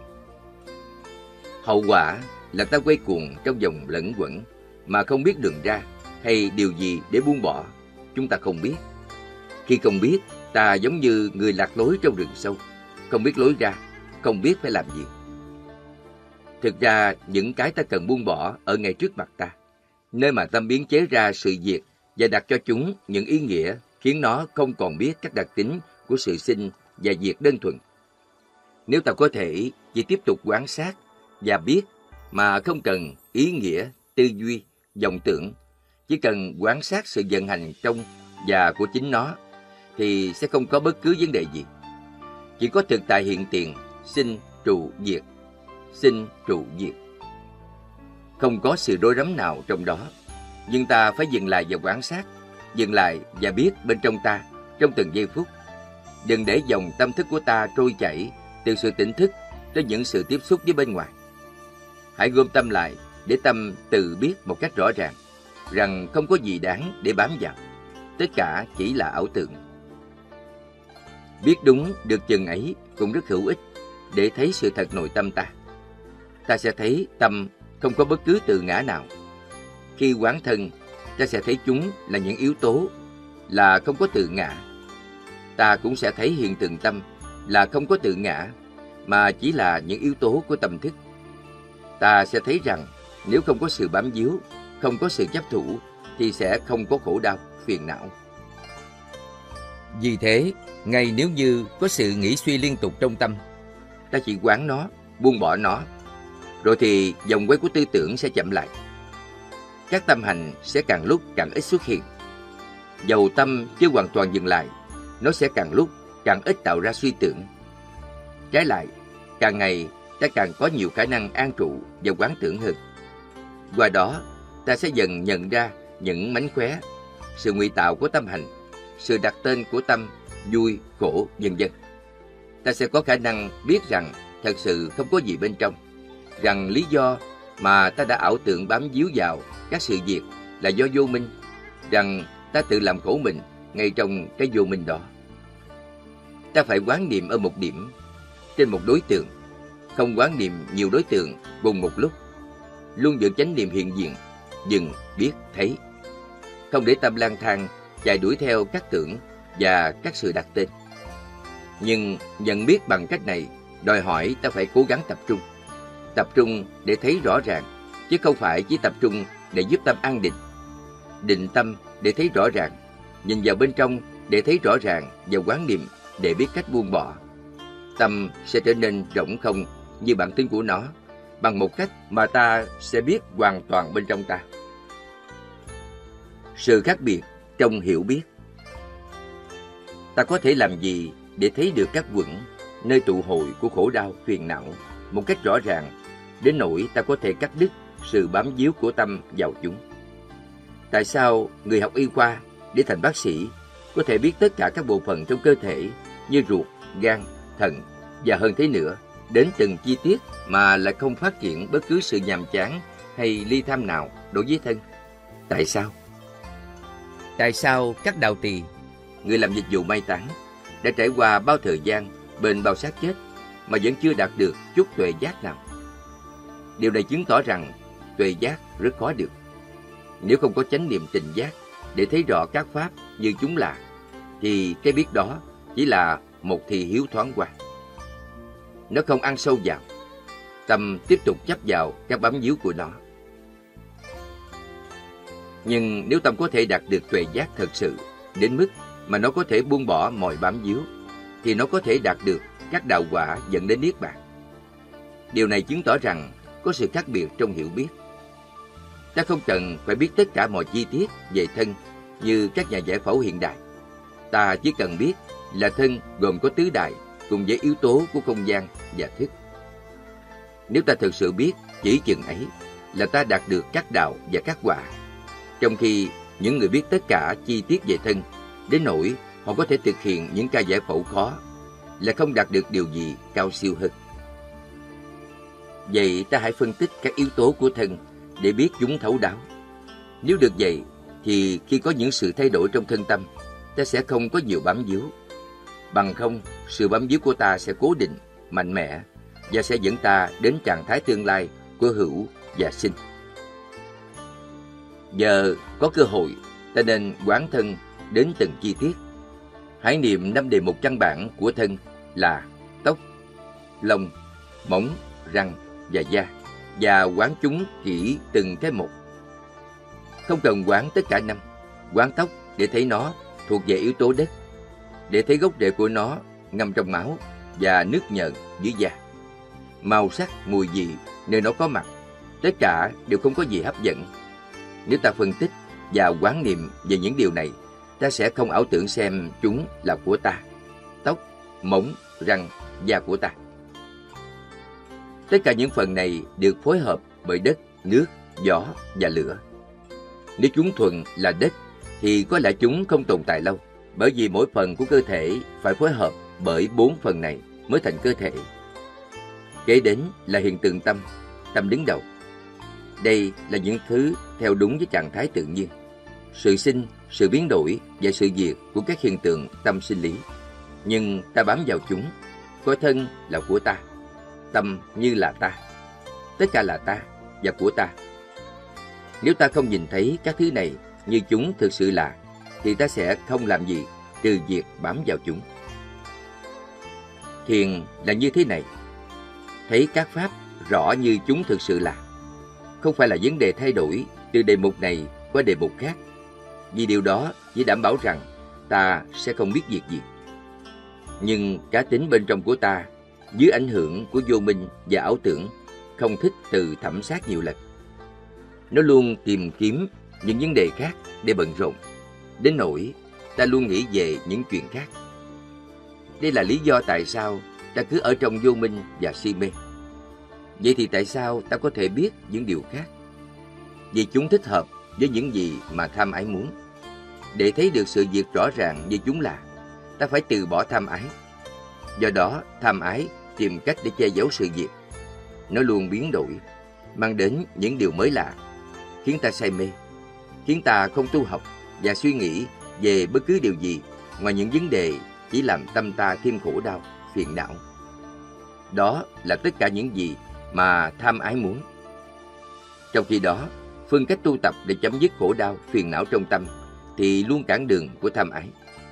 Hậu quả là ta quay cuồng trong vòng lẫn quẩn mà không biết đường ra hay điều gì để buông bỏ. Chúng ta không biết. Khi không biết, ta giống như người lạc lối trong rừng sâu, không biết lối ra, không biết phải làm gì. Thực ra, những cái ta cần buông bỏ ở ngay trước mặt ta, nơi mà tâm biến chế ra sự diệt và đặt cho chúng những ý nghĩa khiến nó không còn biết các đặc tính của sự sinh và diệt đơn thuần. Nếu ta có thể chỉ tiếp tục quan sát và biết mà không cần ý nghĩa, tư duy, vọng tưởng, chỉ cần quan sát sự vận hành trong và của chính nó, thì sẽ không có bất cứ vấn đề gì. Chỉ có thực tại hiện tiền, sinh, trụ, diệt, sinh, trụ, diệt. Không có sự rối rắm nào trong đó, nhưng ta phải dừng lại và quan sát, dừng lại và biết bên trong ta, trong từng giây phút. Đừng để dòng tâm thức của ta trôi chảy từ sự tỉnh thức đến những sự tiếp xúc với bên ngoài. Hãy gom tâm lại để tâm tự biết một cách rõ ràng rằng không có gì đáng để bám vào. Tất cả chỉ là ảo tưởng. Biết đúng được chừng ấy cũng rất hữu ích để thấy sự thật nội tâm ta. Ta sẽ thấy tâm không có bất cứ tự ngã nào. Khi quán thân, ta sẽ thấy chúng là những yếu tố, là không có tự ngã. Ta cũng sẽ thấy hiện tượng tâm là không có tự ngã, mà chỉ là những yếu tố của tâm thức. Ta sẽ thấy rằng nếu không có sự bám víu, không có sự chấp thủ, thì sẽ không có khổ đau, phiền não. Vì thế, ngay nếu như có sự nghĩ suy liên tục trong tâm, ta chỉ quán nó, buông bỏ nó, rồi thì vòng quay của tư tưởng sẽ chậm lại. Các tâm hành sẽ càng lúc càng ít xuất hiện. Dầu tâm chưa hoàn toàn dừng lại, nó sẽ càng lúc càng ít tạo ra suy tưởng. Trái lại, càng ngày ta càng có nhiều khả năng an trụ và quán tưởng hơn. Qua đó, ta sẽ dần nhận ra những mánh khóe, sự ngụy tạo của tâm hành, sự đặt tên của tâm, vui, khổ, vân vân. Ta sẽ có khả năng biết rằng thật sự không có gì bên trong, rằng lý do mà ta đã ảo tưởng bám víu vào các sự việc là do vô minh, rằng ta tự làm khổ mình ngay trong cái vô minh đó. ta phải quán niệm ở một điểm, trên một đối tượng, không quán niệm nhiều đối tượng cùng một lúc. Luôn giữ chánh niệm hiện diện, dừng, biết, thấy. Không để tâm lang thang, chạy đuổi theo các tưởng và các sự đặt tên. Nhưng nhận biết bằng cách này đòi hỏi ta phải cố gắng tập trung. Tập trung để thấy rõ ràng, chứ không phải chỉ tập trung để giúp tâm an định. Định tâm để thấy rõ ràng, nhìn vào bên trong để thấy rõ ràng và quán niệm để biết cách buông bỏ. Tâm sẽ trở nên rỗng không như bản tính của nó, bằng một cách mà ta sẽ biết hoàn toàn bên trong ta. Sự khác biệt trong hiểu biết. Ta có thể làm gì để thấy được các quẩn, nơi tụ hội của khổ đau phiền não một cách rõ ràng, đến nỗi ta có thể cắt đứt sự bám víu của tâm vào chúng? Tại sao người học y khoa để thành bác sĩ có thể biết tất cả các bộ phận trong cơ thể như ruột, gan, thận và hơn thế nữa, đến từng chi tiết mà lại không phát triển bất cứ sự nhàm chán hay ly tham nào đối với thân? Tại sao? Tại sao các đạo tỳ, người làm dịch vụ mai táng, đã trải qua bao thời gian bên bao xác chết mà vẫn chưa đạt được chút tuệ giác nào? Điều này chứng tỏ rằng tuệ giác rất khó được. Nếu không có chánh niệm tỉnh giác để thấy rõ các pháp như chúng là, thì cái biết đó chỉ là một thị hiếu thoáng qua. Nó không ăn sâu vào, tâm tiếp tục chấp vào các bám víu của nó. Nhưng nếu tâm có thể đạt được tuệ giác thật sự đến mức mà nó có thể buông bỏ mọi bám víu, thì nó có thể đạt được các đạo quả dẫn đến niết bàn. Điều này chứng tỏ rằng có sự khác biệt trong hiểu biết. Ta không cần phải biết tất cả mọi chi tiết về thân như các nhà giải phẫu hiện đại. Ta chỉ cần biết là thân gồm có tứ đại cùng với yếu tố của không gian và thức. Nếu ta thực sự biết chỉ chừng ấy là ta đạt được các đạo và các quả. Trong khi những người biết tất cả chi tiết về thân đến nỗi họ có thể thực hiện những ca giải phẫu khó là không đạt được điều gì cao siêu hơn. Vậy ta hãy phân tích các yếu tố của thân để biết chúng thấu đáo. Nếu được vậy thì khi có những sự thay đổi trong thân tâm, ta sẽ không có nhiều bám víu. Bằng không, sự bám víu của ta sẽ cố định, mạnh mẽ và sẽ dẫn ta đến trạng thái tương lai của hữu và sinh. Giờ có cơ hội, ta nên quán thân đến từng chi tiết. Hãy niệm 5 đề mục căn bản của thân là tóc, lông, móng, răng và da, và quán chúng kỹ từng cái một. Không cần quán tất cả 5. Quán tóc để thấy nó thuộc về yếu tố đất, để thấy gốc rễ của nó ngâm trong máu và nước nhờn dưới da. Màu sắc, mùi vị nơi nó có mặt, tất cả đều không có gì hấp dẫn. Nếu ta phân tích và quán niệm về những điều này, ta sẽ không ảo tưởng xem chúng là của ta. Tóc, móng, răng, da của ta. Tất cả những phần này được phối hợp bởi đất, nước, gió và lửa. Nếu chúng thuần là đất, thì có lẽ chúng không tồn tại lâu, bởi vì mỗi phần của cơ thể phải phối hợp bởi 4 phần này mới thành cơ thể. Kế đến là hiện tượng tâm, tâm đứng đầu. Đây là những thứ theo đúng với trạng thái tự nhiên, sự sinh, sự biến đổi và sự diệt của các hiện tượng tâm sinh lý. Nhưng ta bám vào chúng, coi thân là của ta, tâm như là ta, tất cả là ta và của ta. Nếu ta không nhìn thấy các thứ này như chúng thực sự là, thì ta sẽ không làm gì trừ việc bám vào chúng. Thiền là như thế này: thấy các pháp rõ như chúng thực sự là, không phải là vấn đề thay đổi từ đề mục này qua đề mục khác, vì điều đó chỉ đảm bảo rằng ta sẽ không biết việc gì. Nhưng cá tính bên trong của ta, dưới ảnh hưởng của vô minh và ảo tưởng, không thích từ thẩm sát nhiều lần. Nó luôn tìm kiếm những vấn đề khác để bận rộn, đến nỗi ta luôn nghĩ về những chuyện khác. Đây là lý do tại sao ta cứ ở trong vô minh và si mê. Vậy thì tại sao ta có thể biết những điều khác? Vì chúng thích hợp với những gì mà tham ái muốn. Để thấy được sự việc rõ ràng như chúng là, ta phải từ bỏ tham ái. Do đó, tham ái tìm cách để che giấu sự việc. Nó luôn biến đổi, mang đến những điều mới lạ, khiến ta say mê, khiến ta không tu học và suy nghĩ về bất cứ điều gì ngoài những vấn đề chỉ làm tâm ta thêm khổ đau, phiền não. Đó là tất cả những gì mà tham ái muốn. Trong khi đó, phương cách tu tập để chấm dứt khổ đau, phiền não trong tâm thì luôn cản đường của tham ái.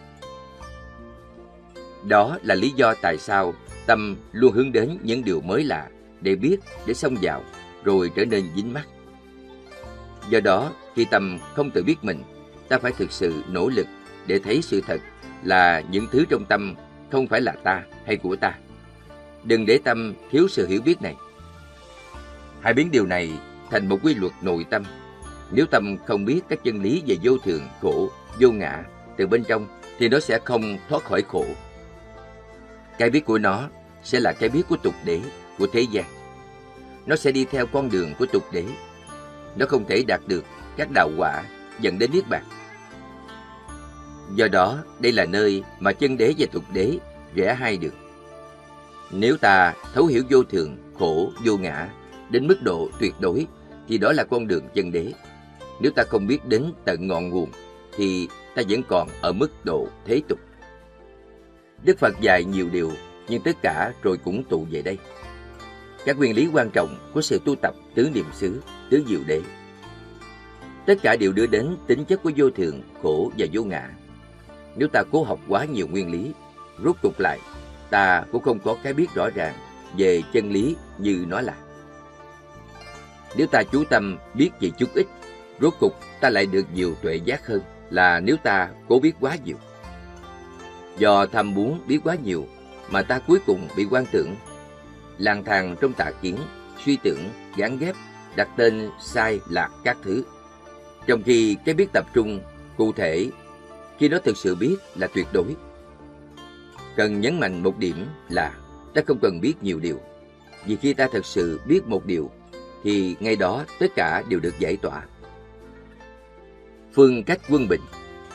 Đó là lý do tại sao tâm luôn hướng đến những điều mới lạ để biết, để xông vào, rồi trở nên dính mắc. Do đó, khi tâm không tự biết mình, ta phải thực sự nỗ lực để thấy sự thật là những thứ trong tâm không phải là ta hay của ta. Đừng để tâm thiếu sự hiểu biết này. Hãy biến điều này thành một quy luật nội tâm. Nếu tâm không biết các chân lý về vô thường, khổ, vô ngã từ bên trong, thì nó sẽ không thoát khỏi khổ. Cái biết của nó sẽ là cái biết của tục đế, của thế gian. Nó sẽ đi theo con đường của tục đế. Nó không thể đạt được các đạo quả dẫn đến niết bàn. Do đó, đây là nơi mà chân đế và tục đế rẽ hai đường. Nếu ta thấu hiểu vô thường, khổ, vô ngã đến mức độ tuyệt đối, thì đó là con đường chân đế. Nếu ta không biết đến tận ngọn nguồn, thì ta vẫn còn ở mức độ thế tục. Đức Phật dạy nhiều điều, nhưng tất cả rồi cũng tụ về đây. Các nguyên lý quan trọng của sự tu tập tứ niệm xứ, tứ diệu đế. Tất cả đều đưa đến tính chất của vô thường, khổ và vô ngã. Nếu ta cố học quá nhiều nguyên lý, rút cục lại, ta cũng không có cái biết rõ ràng về chân lý như nó là. Nếu ta chú tâm biết về chút ít, rốt cục ta lại được nhiều tuệ giác hơn là nếu ta cố biết quá nhiều. Do tham muốn biết quá nhiều mà ta cuối cùng bị quan tưởng, lang thang trong tà kiến, suy tưởng, gán ghép, đặt tên sai lạc các thứ. Trong khi cái biết tập trung, cụ thể, khi nó thực sự biết là tuyệt đối. Cần nhấn mạnh một điểm là ta không cần biết nhiều điều. Vì khi ta thực sự biết một điều, thì ngay đó tất cả đều được giải tỏa. Phương cách quân bình.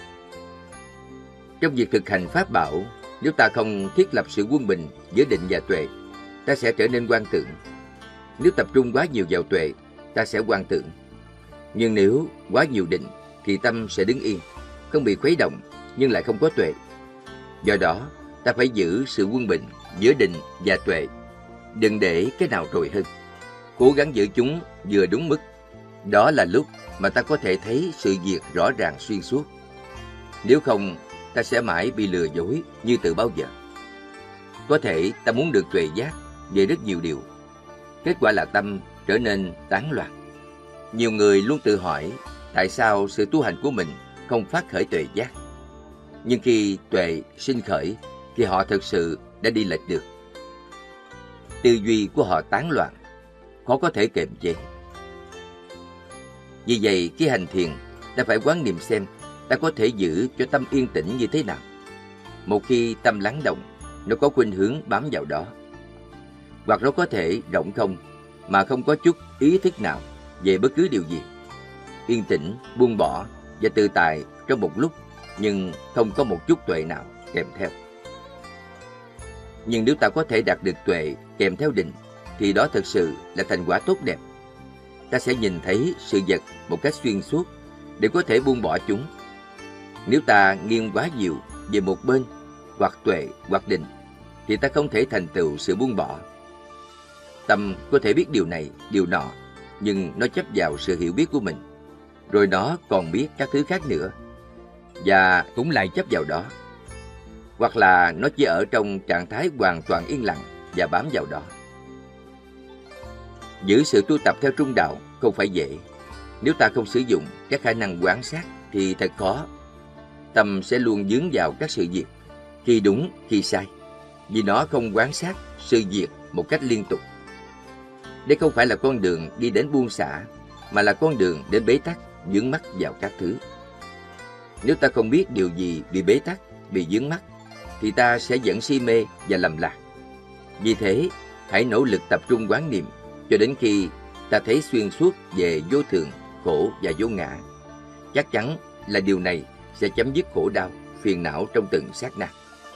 Trong việc thực hành pháp bảo, nếu ta không thiết lập sự quân bình giữa định và tuệ, ta sẽ trở nên quan tưởng. Nếu tập trung quá nhiều vào tuệ, ta sẽ quan tưởng. Nhưng nếu quá nhiều định, thì tâm sẽ đứng yên, không bị khuấy động, nhưng lại không có tuệ. Do đó, ta phải giữ sự quân bình giữa định và tuệ. Đừng để cái nào trội hơn. Cố gắng giữ chúng vừa đúng mức. Đó là lúc mà ta có thể thấy sự việc rõ ràng xuyên suốt. Nếu không, ta sẽ mãi bị lừa dối như từ bao giờ. Có thể ta muốn được tuệ giác về rất nhiều điều. Kết quả là tâm trở nên tán loạn. Nhiều người luôn tự hỏi tại sao sự tu hành của mình không phát khởi tuệ giác. Nhưng khi tuệ sinh khởi thì họ thực sự đã đi lệch được. Tư duy của họ tán loạn, khó có thể kiềm chế. Vì vậy khi hành thiền, ta phải quán niệm xem ta có thể giữ cho tâm yên tĩnh như thế nào. Một khi tâm lắng động, nó có khuynh hướng bám vào đó. Hoặc nó có thể rỗng không mà không có chút ý thức nào về bất cứ điều gì. Yên tĩnh, buông bỏ và tự tại trong một lúc, nhưng không có một chút tuệ nào kèm theo. Nhưng nếu ta có thể đạt được tuệ kèm theo định, thì đó thực sự là thành quả tốt đẹp. Ta sẽ nhìn thấy sự vật một cách xuyên suốt để có thể buông bỏ chúng. Nếu ta nghiêng quá nhiều về một bên, hoặc tuệ hoặc định, thì ta không thể thành tựu sự buông bỏ. Tâm có thể biết điều này, điều nọ, nhưng nó chấp vào sự hiểu biết của mình. Rồi nó còn biết các thứ khác nữa, và cũng lại chấp vào đó. Hoặc là nó chỉ ở trong trạng thái hoàn toàn yên lặng và bám vào đó. Giữ sự tu tập theo trung đạo không phải dễ. Nếu ta không sử dụng các khả năng quan sát thì thật khó. Tâm sẽ luôn dướng vào các sự việc, khi đúng, khi sai, vì nó không quan sát sự việc một cách liên tục. Đây không phải là con đường đi đến buông xả, mà là con đường đến bế tắc, vướng mắc vào các thứ. Nếu ta không biết điều gì bị bế tắc, bị vướng mắc, thì ta sẽ dẫn si mê và lầm lạc. Vì thế, hãy nỗ lực tập trung quán niệm cho đến khi ta thấy xuyên suốt về vô thường, khổ và vô ngã. Chắc chắn là điều này sẽ chấm dứt khổ đau, phiền não trong từng sát na.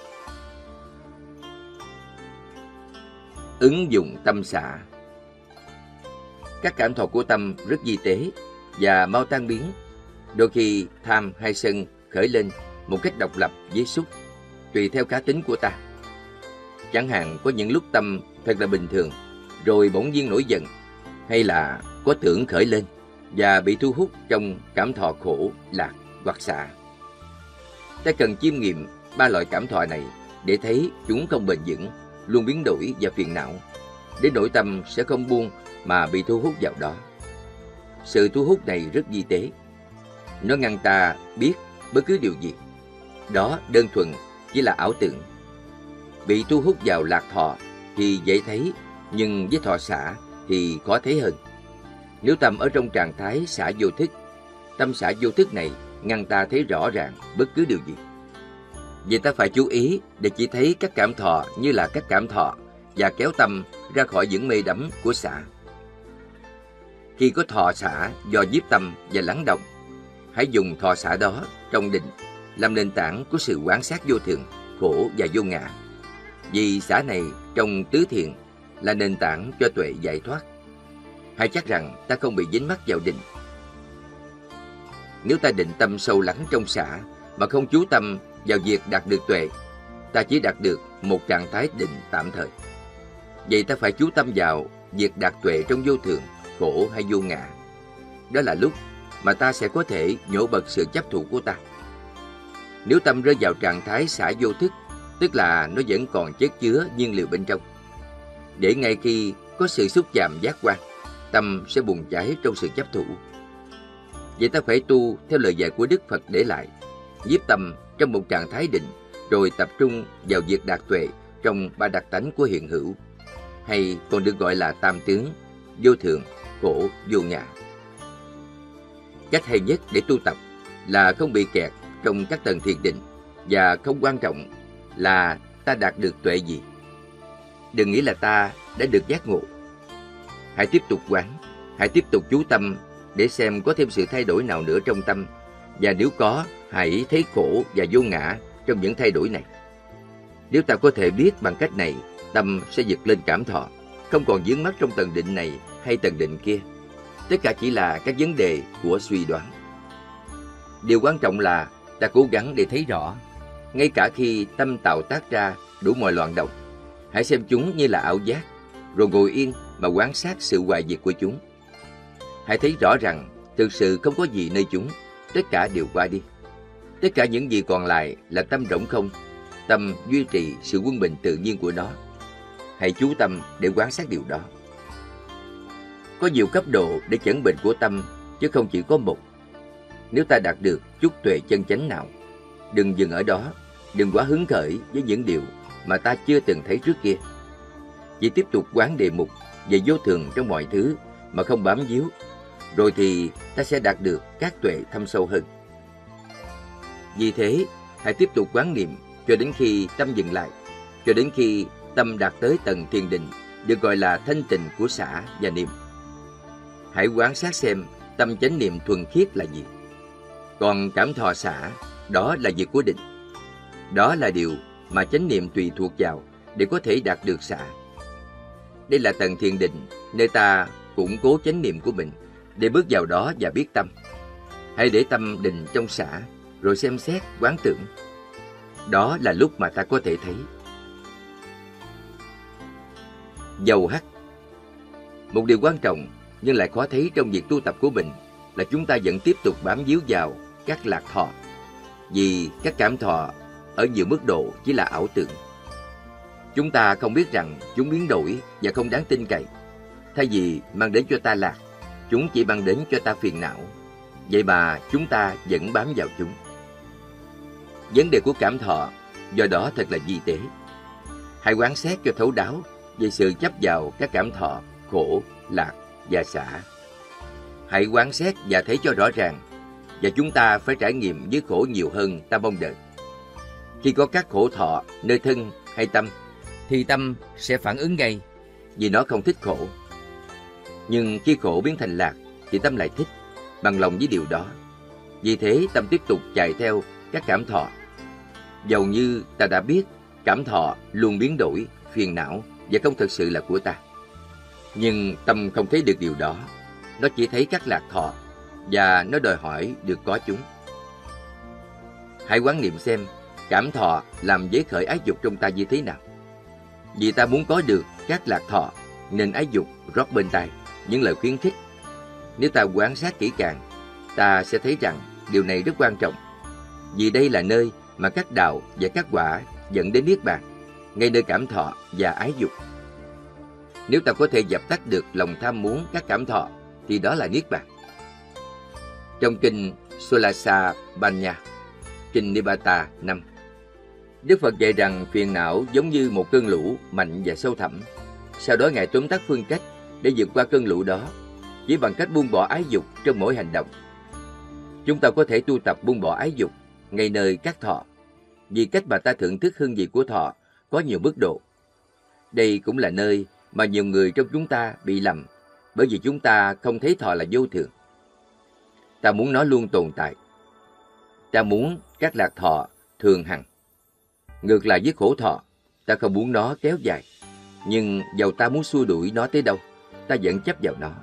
Ứng dụng tâm xả. Các cảm thọ của tâm rất vi tế và mau tan biến. Đôi khi tham hay sân khởi lên một cách độc lập với xúc, tùy theo cá tính của ta. Chẳng hạn có những lúc tâm thật là bình thường, rồi bỗng nhiên nổi giận, hay là có tưởng khởi lên và bị thu hút trong cảm thọ khổ, lạc hoặc xả. Ta cần chiêm nghiệm ba loại cảm thọ này để thấy chúng không bền vững, luôn biến đổi và phiền não, để nội tâm sẽ không buông mà bị thu hút vào đó. Sự thu hút này rất vi tế. Nó ngăn ta biết bất cứ điều gì. Đó đơn thuần chỉ là ảo tưởng. Bị thu hút vào lạc thọ thì dễ thấy, nhưng với thọ xả thì khó thấy hơn. Nếu tâm ở trong trạng thái xả vô thức, tâm xả vô thức này ngăn ta thấy rõ ràng bất cứ điều gì. Vậy ta phải chú ý để chỉ thấy các cảm thọ như là các cảm thọ và kéo tâm ra khỏi những mê đắm của xả. Khi có thọ xả do nhiếp tâm và lắng động, hãy dùng thọ xả đó trong định làm nền tảng của sự quán sát vô thường, khổ và vô ngã. Vì xả này trong tứ thiền là nền tảng cho tuệ giải thoát. Hãy chắc rằng ta không bị dính mắc vào định. Nếu ta định tâm sâu lắng trong xả mà không chú tâm vào việc đạt được tuệ, ta chỉ đạt được một trạng thái định tạm thời. Vậy ta phải chú tâm vào việc đạt tuệ trong vô thường, khổ hay vô ngã. Đó là lúc mà ta sẽ có thể nhổ bật sự chấp thủ của ta. Nếu tâm rơi vào trạng thái xả vô thức, tức là nó vẫn còn chất chứa nhiên liệu bên trong. Để ngay khi có sự xúc chạm giác quan, tâm sẽ bùng cháy trong sự chấp thủ. Vậy ta phải tu theo lời dạy của Đức Phật để lại, nhiếp tâm trong một trạng thái định, rồi tập trung vào việc đạt tuệ trong ba đặc tánh của hiện hữu, hay còn được gọi là tam tướng, vô thường, khổ, vô ngã. Cách hay nhất để tu tập là không bị kẹt trong các tầng thiền định, và không quan trọng là ta đạt được tuệ gì. Đừng nghĩ là ta đã được giác ngộ. Hãy tiếp tục quán, hãy tiếp tục chú tâm để xem có thêm sự thay đổi nào nữa trong tâm, và nếu có, hãy thấy khổ và vô ngã trong những thay đổi này. Nếu ta có thể biết bằng cách này, tâm sẽ vượt lên cảm thọ, không còn vướng mắc trong tầng định này hay tầng định kia. Tất cả chỉ là các vấn đề của suy đoán. Điều quan trọng là ta cố gắng để thấy rõ, ngay cả khi tâm tạo tác ra đủ mọi loạn động. Hãy xem chúng như là ảo giác, rồi ngồi yên mà quan sát sự hoại diệt của chúng. Hãy thấy rõ rằng thực sự không có gì nơi chúng, tất cả đều qua đi. Tất cả những gì còn lại là tâm rỗng không, tâm duy trì sự quân bình tự nhiên của nó. Hãy chú tâm để quan sát điều đó. Có nhiều cấp độ để chẩn bệnh của tâm, chứ không chỉ có một. Nếu ta đạt được chút tuệ chân chánh nào, đừng dừng ở đó, đừng quá hứng khởi với những điều mà ta chưa từng thấy trước kia. Chỉ tiếp tục quán đề mục về vô thường trong mọi thứ mà không bám víu, rồi thì ta sẽ đạt được các tuệ thâm sâu hơn. Vì thế, hãy tiếp tục quán niệm cho đến khi tâm dừng lại, cho đến khi tâm đạt tới tầng thiền định, được gọi là thanh tịnh của xả và niệm. Hãy quan sát xem tâm chánh niệm thuần khiết là gì. Còn cảm thọ xả, đó là việc của định. Đó là điều mà chánh niệm tùy thuộc vào để có thể đạt được xả. Đây là tầng thiền định, nơi ta củng cố chánh niệm của mình để bước vào đó và biết tâm. Hãy để tâm định trong xả, rồi xem xét, quán tưởng. Đó là lúc mà ta có thể thấy. Dầu hắt. Một điều quan trọng nhưng lại khó thấy trong việc tu tập của mình là chúng ta vẫn tiếp tục bám víu vào các lạc thọ, vì các cảm thọ ở nhiều mức độ chỉ là ảo tưởng. Chúng ta không biết rằng chúng biến đổi và không đáng tin cậy. Thay vì mang đến cho ta lạc, chúng chỉ mang đến cho ta phiền não. Vậy mà chúng ta vẫn bám vào chúng. Vấn đề của cảm thọ do đó thật là vi tế. Hãy quan sát cho thấu đáo về sự chấp vào các cảm thọ khổ, lạc và xả. Hãy quan sát và thấy cho rõ ràng, và chúng ta phải trải nghiệm với khổ nhiều hơn ta mong đợi. Khi có các khổ thọ nơi thân hay tâm, thì tâm sẽ phản ứng ngay, vì nó không thích khổ. Nhưng khi khổ biến thành lạc, thì tâm lại thích, bằng lòng với điều đó. Vì thế tâm tiếp tục chạy theo các cảm thọ. Dầu như ta đã biết cảm thọ luôn biến đổi, phiền não và không thực sự là của ta. Nhưng tâm không thấy được điều đó. Nó chỉ thấy các lạc thọ, và nó đòi hỏi được có chúng. Hãy quán niệm xem cảm thọ làm dấy khởi ái dục trong ta như thế nào? Vì ta muốn có được các lạc thọ, nên ái dục rót bên tai những lời khuyến khích. Nếu ta quan sát kỹ càng, ta sẽ thấy rằng điều này rất quan trọng. Vì đây là nơi mà các đạo và các quả dẫn đến niết bàn, ngay nơi cảm thọ và ái dục. Nếu ta có thể dập tắt được lòng tham muốn các cảm thọ, thì đó là niết bàn. Trong kinh Sulasa Banya, kinh Nibata 5, Đức Phật dạy rằng phiền não giống như một cơn lũ mạnh và sâu thẳm. Sau đó Ngài tóm tắt phương cách để vượt qua cơn lũ đó chỉ bằng cách buông bỏ ái dục trong mỗi hành động. Chúng ta có thể tu tập buông bỏ ái dục ngay nơi các thọ, vì cách mà ta thưởng thức hương vị của thọ có nhiều mức độ. Đây cũng là nơi mà nhiều người trong chúng ta bị lầm, bởi vì chúng ta không thấy thọ là vô thường. Ta muốn nó luôn tồn tại. Ta muốn các lạc thọ thường hằng. Ngược lại với khổ thọ, ta không muốn nó kéo dài. Nhưng dầu ta muốn xua đuổi nó tới đâu, ta vẫn chấp vào nó.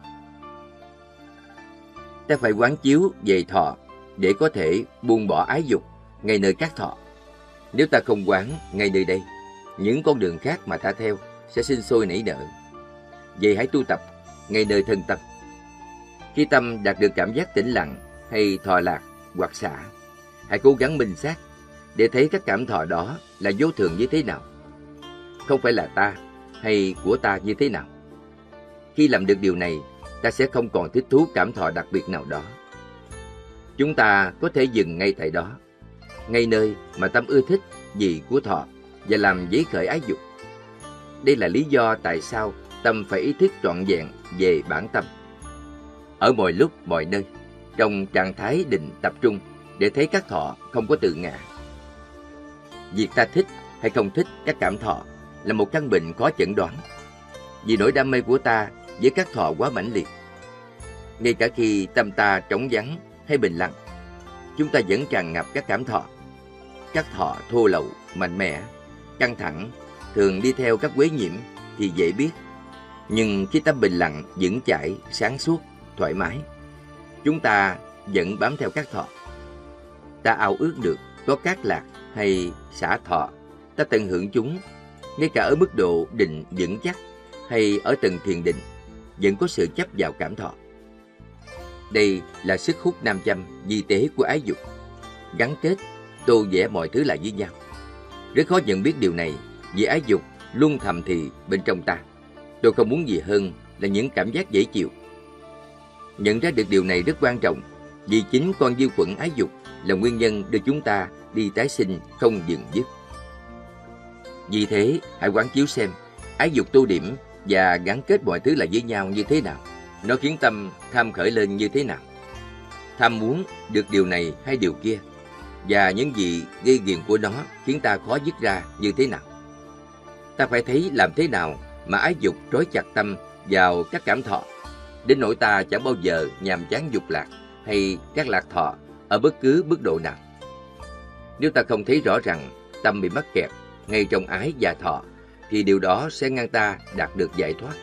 Ta phải quán chiếu về thọ để có thể buông bỏ ái dục ngay nơi các thọ. Nếu ta không quán ngay nơi đây, những con đường khác mà ta theo sẽ sinh sôi nảy nở. Vậy hãy tu tập ngay nơi thân tâm. Khi tâm đạt được cảm giác tĩnh lặng hay thọ lạc hoặc xả, hãy cố gắng minh sát để thấy các cảm thọ đó là vô thường như thế nào, không phải là ta hay của ta như thế nào. Khi làm được điều này, ta sẽ không còn thích thú cảm thọ đặc biệt nào đó. Chúng ta có thể dừng ngay tại đó, ngay nơi mà tâm ưa thích vị của thọ và làm dấy khởi ái dục. Đây là lý do tại sao tâm phải ý thức trọn vẹn về bản tâm, ở mọi lúc mọi nơi, trong trạng thái định tập trung để thấy các thọ không có tự ngã. Việc ta thích hay không thích các cảm thọ là một căn bệnh khó chẩn đoán, vì nỗi đam mê của ta với các thọ quá mãnh liệt. Ngay cả khi tâm ta trống vắng hay bình lặng, chúng ta vẫn tràn ngập các cảm thọ. Các thọ thô lậu, mạnh mẽ, căng thẳng, thường đi theo các quế nhiễm thì dễ biết. Nhưng khi tâm bình lặng, vững chãi, sáng suốt, thoải mái, chúng ta vẫn bám theo các thọ. Ta ao ước được có các lạc hay xả thọ, ta tận hưởng chúng, ngay cả ở mức độ định vững chắc hay ở tầng thiền định, vẫn có sự chấp vào cảm thọ. Đây là sức hút nam châm vi tế của ái dục, gắn kết, tô vẽ mọi thứ lại với nhau. Rất khó nhận biết điều này vì ái dục luôn thầm thì bên trong ta. Tôi không muốn gì hơn là những cảm giác dễ chịu. Nhận ra được điều này rất quan trọng, vì chính con vi khuẩn ái dục là nguyên nhân đưa chúng ta đi tái sinh không dừng dứt. Vì thế, hãy quán chiếu xem ái dục tô điểm và gắn kết mọi thứ lại với nhau như thế nào. Nó khiến tâm tham khởi lên như thế nào. Tham muốn được điều này hay điều kia, và những gì gây ghiền của nó khiến ta khó dứt ra như thế nào. Ta phải thấy làm thế nào mà ái dục trói chặt tâm vào các cảm thọ, đến nỗi ta chẳng bao giờ nhàm chán dục lạc hay các lạc thọ ở bất cứ mức độ nào. Nếu ta không thấy rõ rằng tâm bị mắc kẹt ngay trong ái và thọ, thì điều đó sẽ ngăn ta đạt được giải thoát.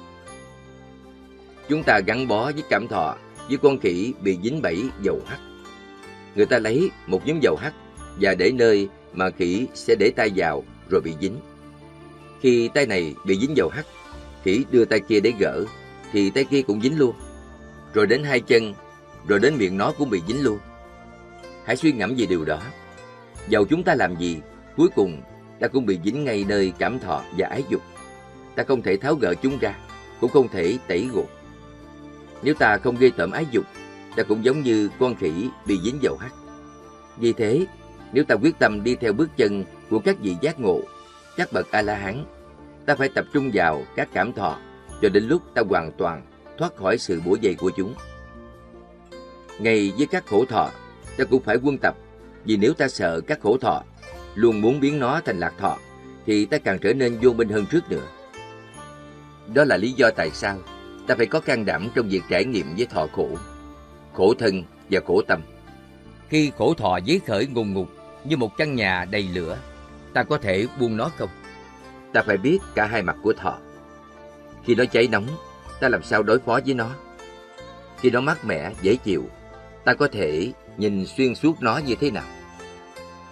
Chúng ta gắn bó với cảm thọ với con khỉ bị dính bẫy dầu hắc. Người ta lấy một nhúm dầu hắc và để nơi mà khỉ sẽ để tay vào rồi bị dính. Khi tay này bị dính dầu hắc, khỉ đưa tay kia để gỡ, thì tay kia cũng dính luôn. Rồi đến hai chân, rồi đến miệng nó cũng bị dính luôn. Hãy suy ngẫm về điều đó. Dầu chúng ta làm gì, cuối cùng ta cũng bị dính ngay nơi cảm thọ và ái dục. Ta không thể tháo gỡ chúng ra, cũng không thể tẩy gột. Nếu ta không ghê tởm ái dục, ta cũng giống như con khỉ bị dính dầu hắc. Vì thế, nếu ta quyết tâm đi theo bước chân của các vị giác ngộ, các bậc A-la-hán, ta phải tập trung vào các cảm thọ cho đến lúc ta hoàn toàn thoát khỏi sự bủa vây của chúng. Ngay với các khổ thọ, ta cũng phải quân tập, vì nếu ta sợ các khổ thọ, luôn muốn biến nó thành lạc thọ, thì ta càng trở nên vô minh hơn trước nữa. Đó là lý do tại sao ta phải có can đảm trong việc trải nghiệm với thọ khổ, khổ thân và khổ tâm. Khi khổ thọ dấy khởi ngùng ngục như một căn nhà đầy lửa, ta có thể buông nó không? Ta phải biết cả hai mặt của thọ. Khi nó cháy nóng, ta làm sao đối phó với nó? Khi nó mát mẻ, dễ chịu, ta có thể nhìn xuyên suốt nó như thế nào?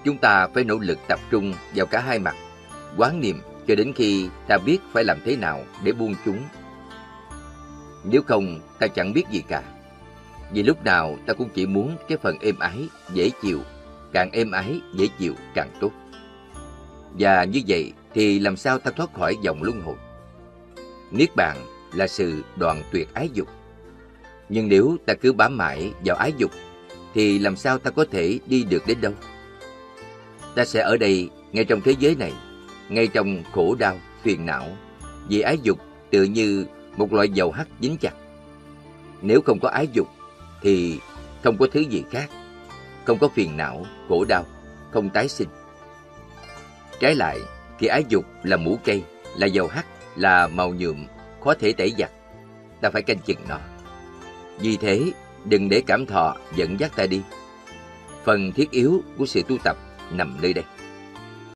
chúng ta phải nỗ lực tập trung vào cả hai mặt, quán niệm cho đến khi ta biết phải làm thế nào để buông chúng. Nếu không, ta chẳng biết gì cả. Vì lúc nào ta cũng chỉ muốn cái phần êm ái, dễ chịu, càng êm ái, dễ chịu càng tốt. Và như vậy thì làm sao ta thoát khỏi vòng luân hồi? Niết bàn là sự đoạn tuyệt ái dục. Nhưng nếu ta cứ bám mãi vào ái dục, thì làm sao ta có thể đi được đến đâu? Ta sẽ ở đây, ngay trong thế giới này, ngay trong khổ đau, phiền não, vì ái dục tựa như một loại dầu hắt dính chặt. Nếu không có ái dục, thì không có thứ gì khác, không có phiền não, khổ đau, không tái sinh. Trái lại, khi ái dục là mũ cây, là dầu hắt, là màu nhuộm, khó thể tẩy giặt, ta phải canh chừng nó. Vì thế, đừng để cảm thọ dẫn dắt ta đi. Phần thiết yếu của sự tu tập nằm nơi đây.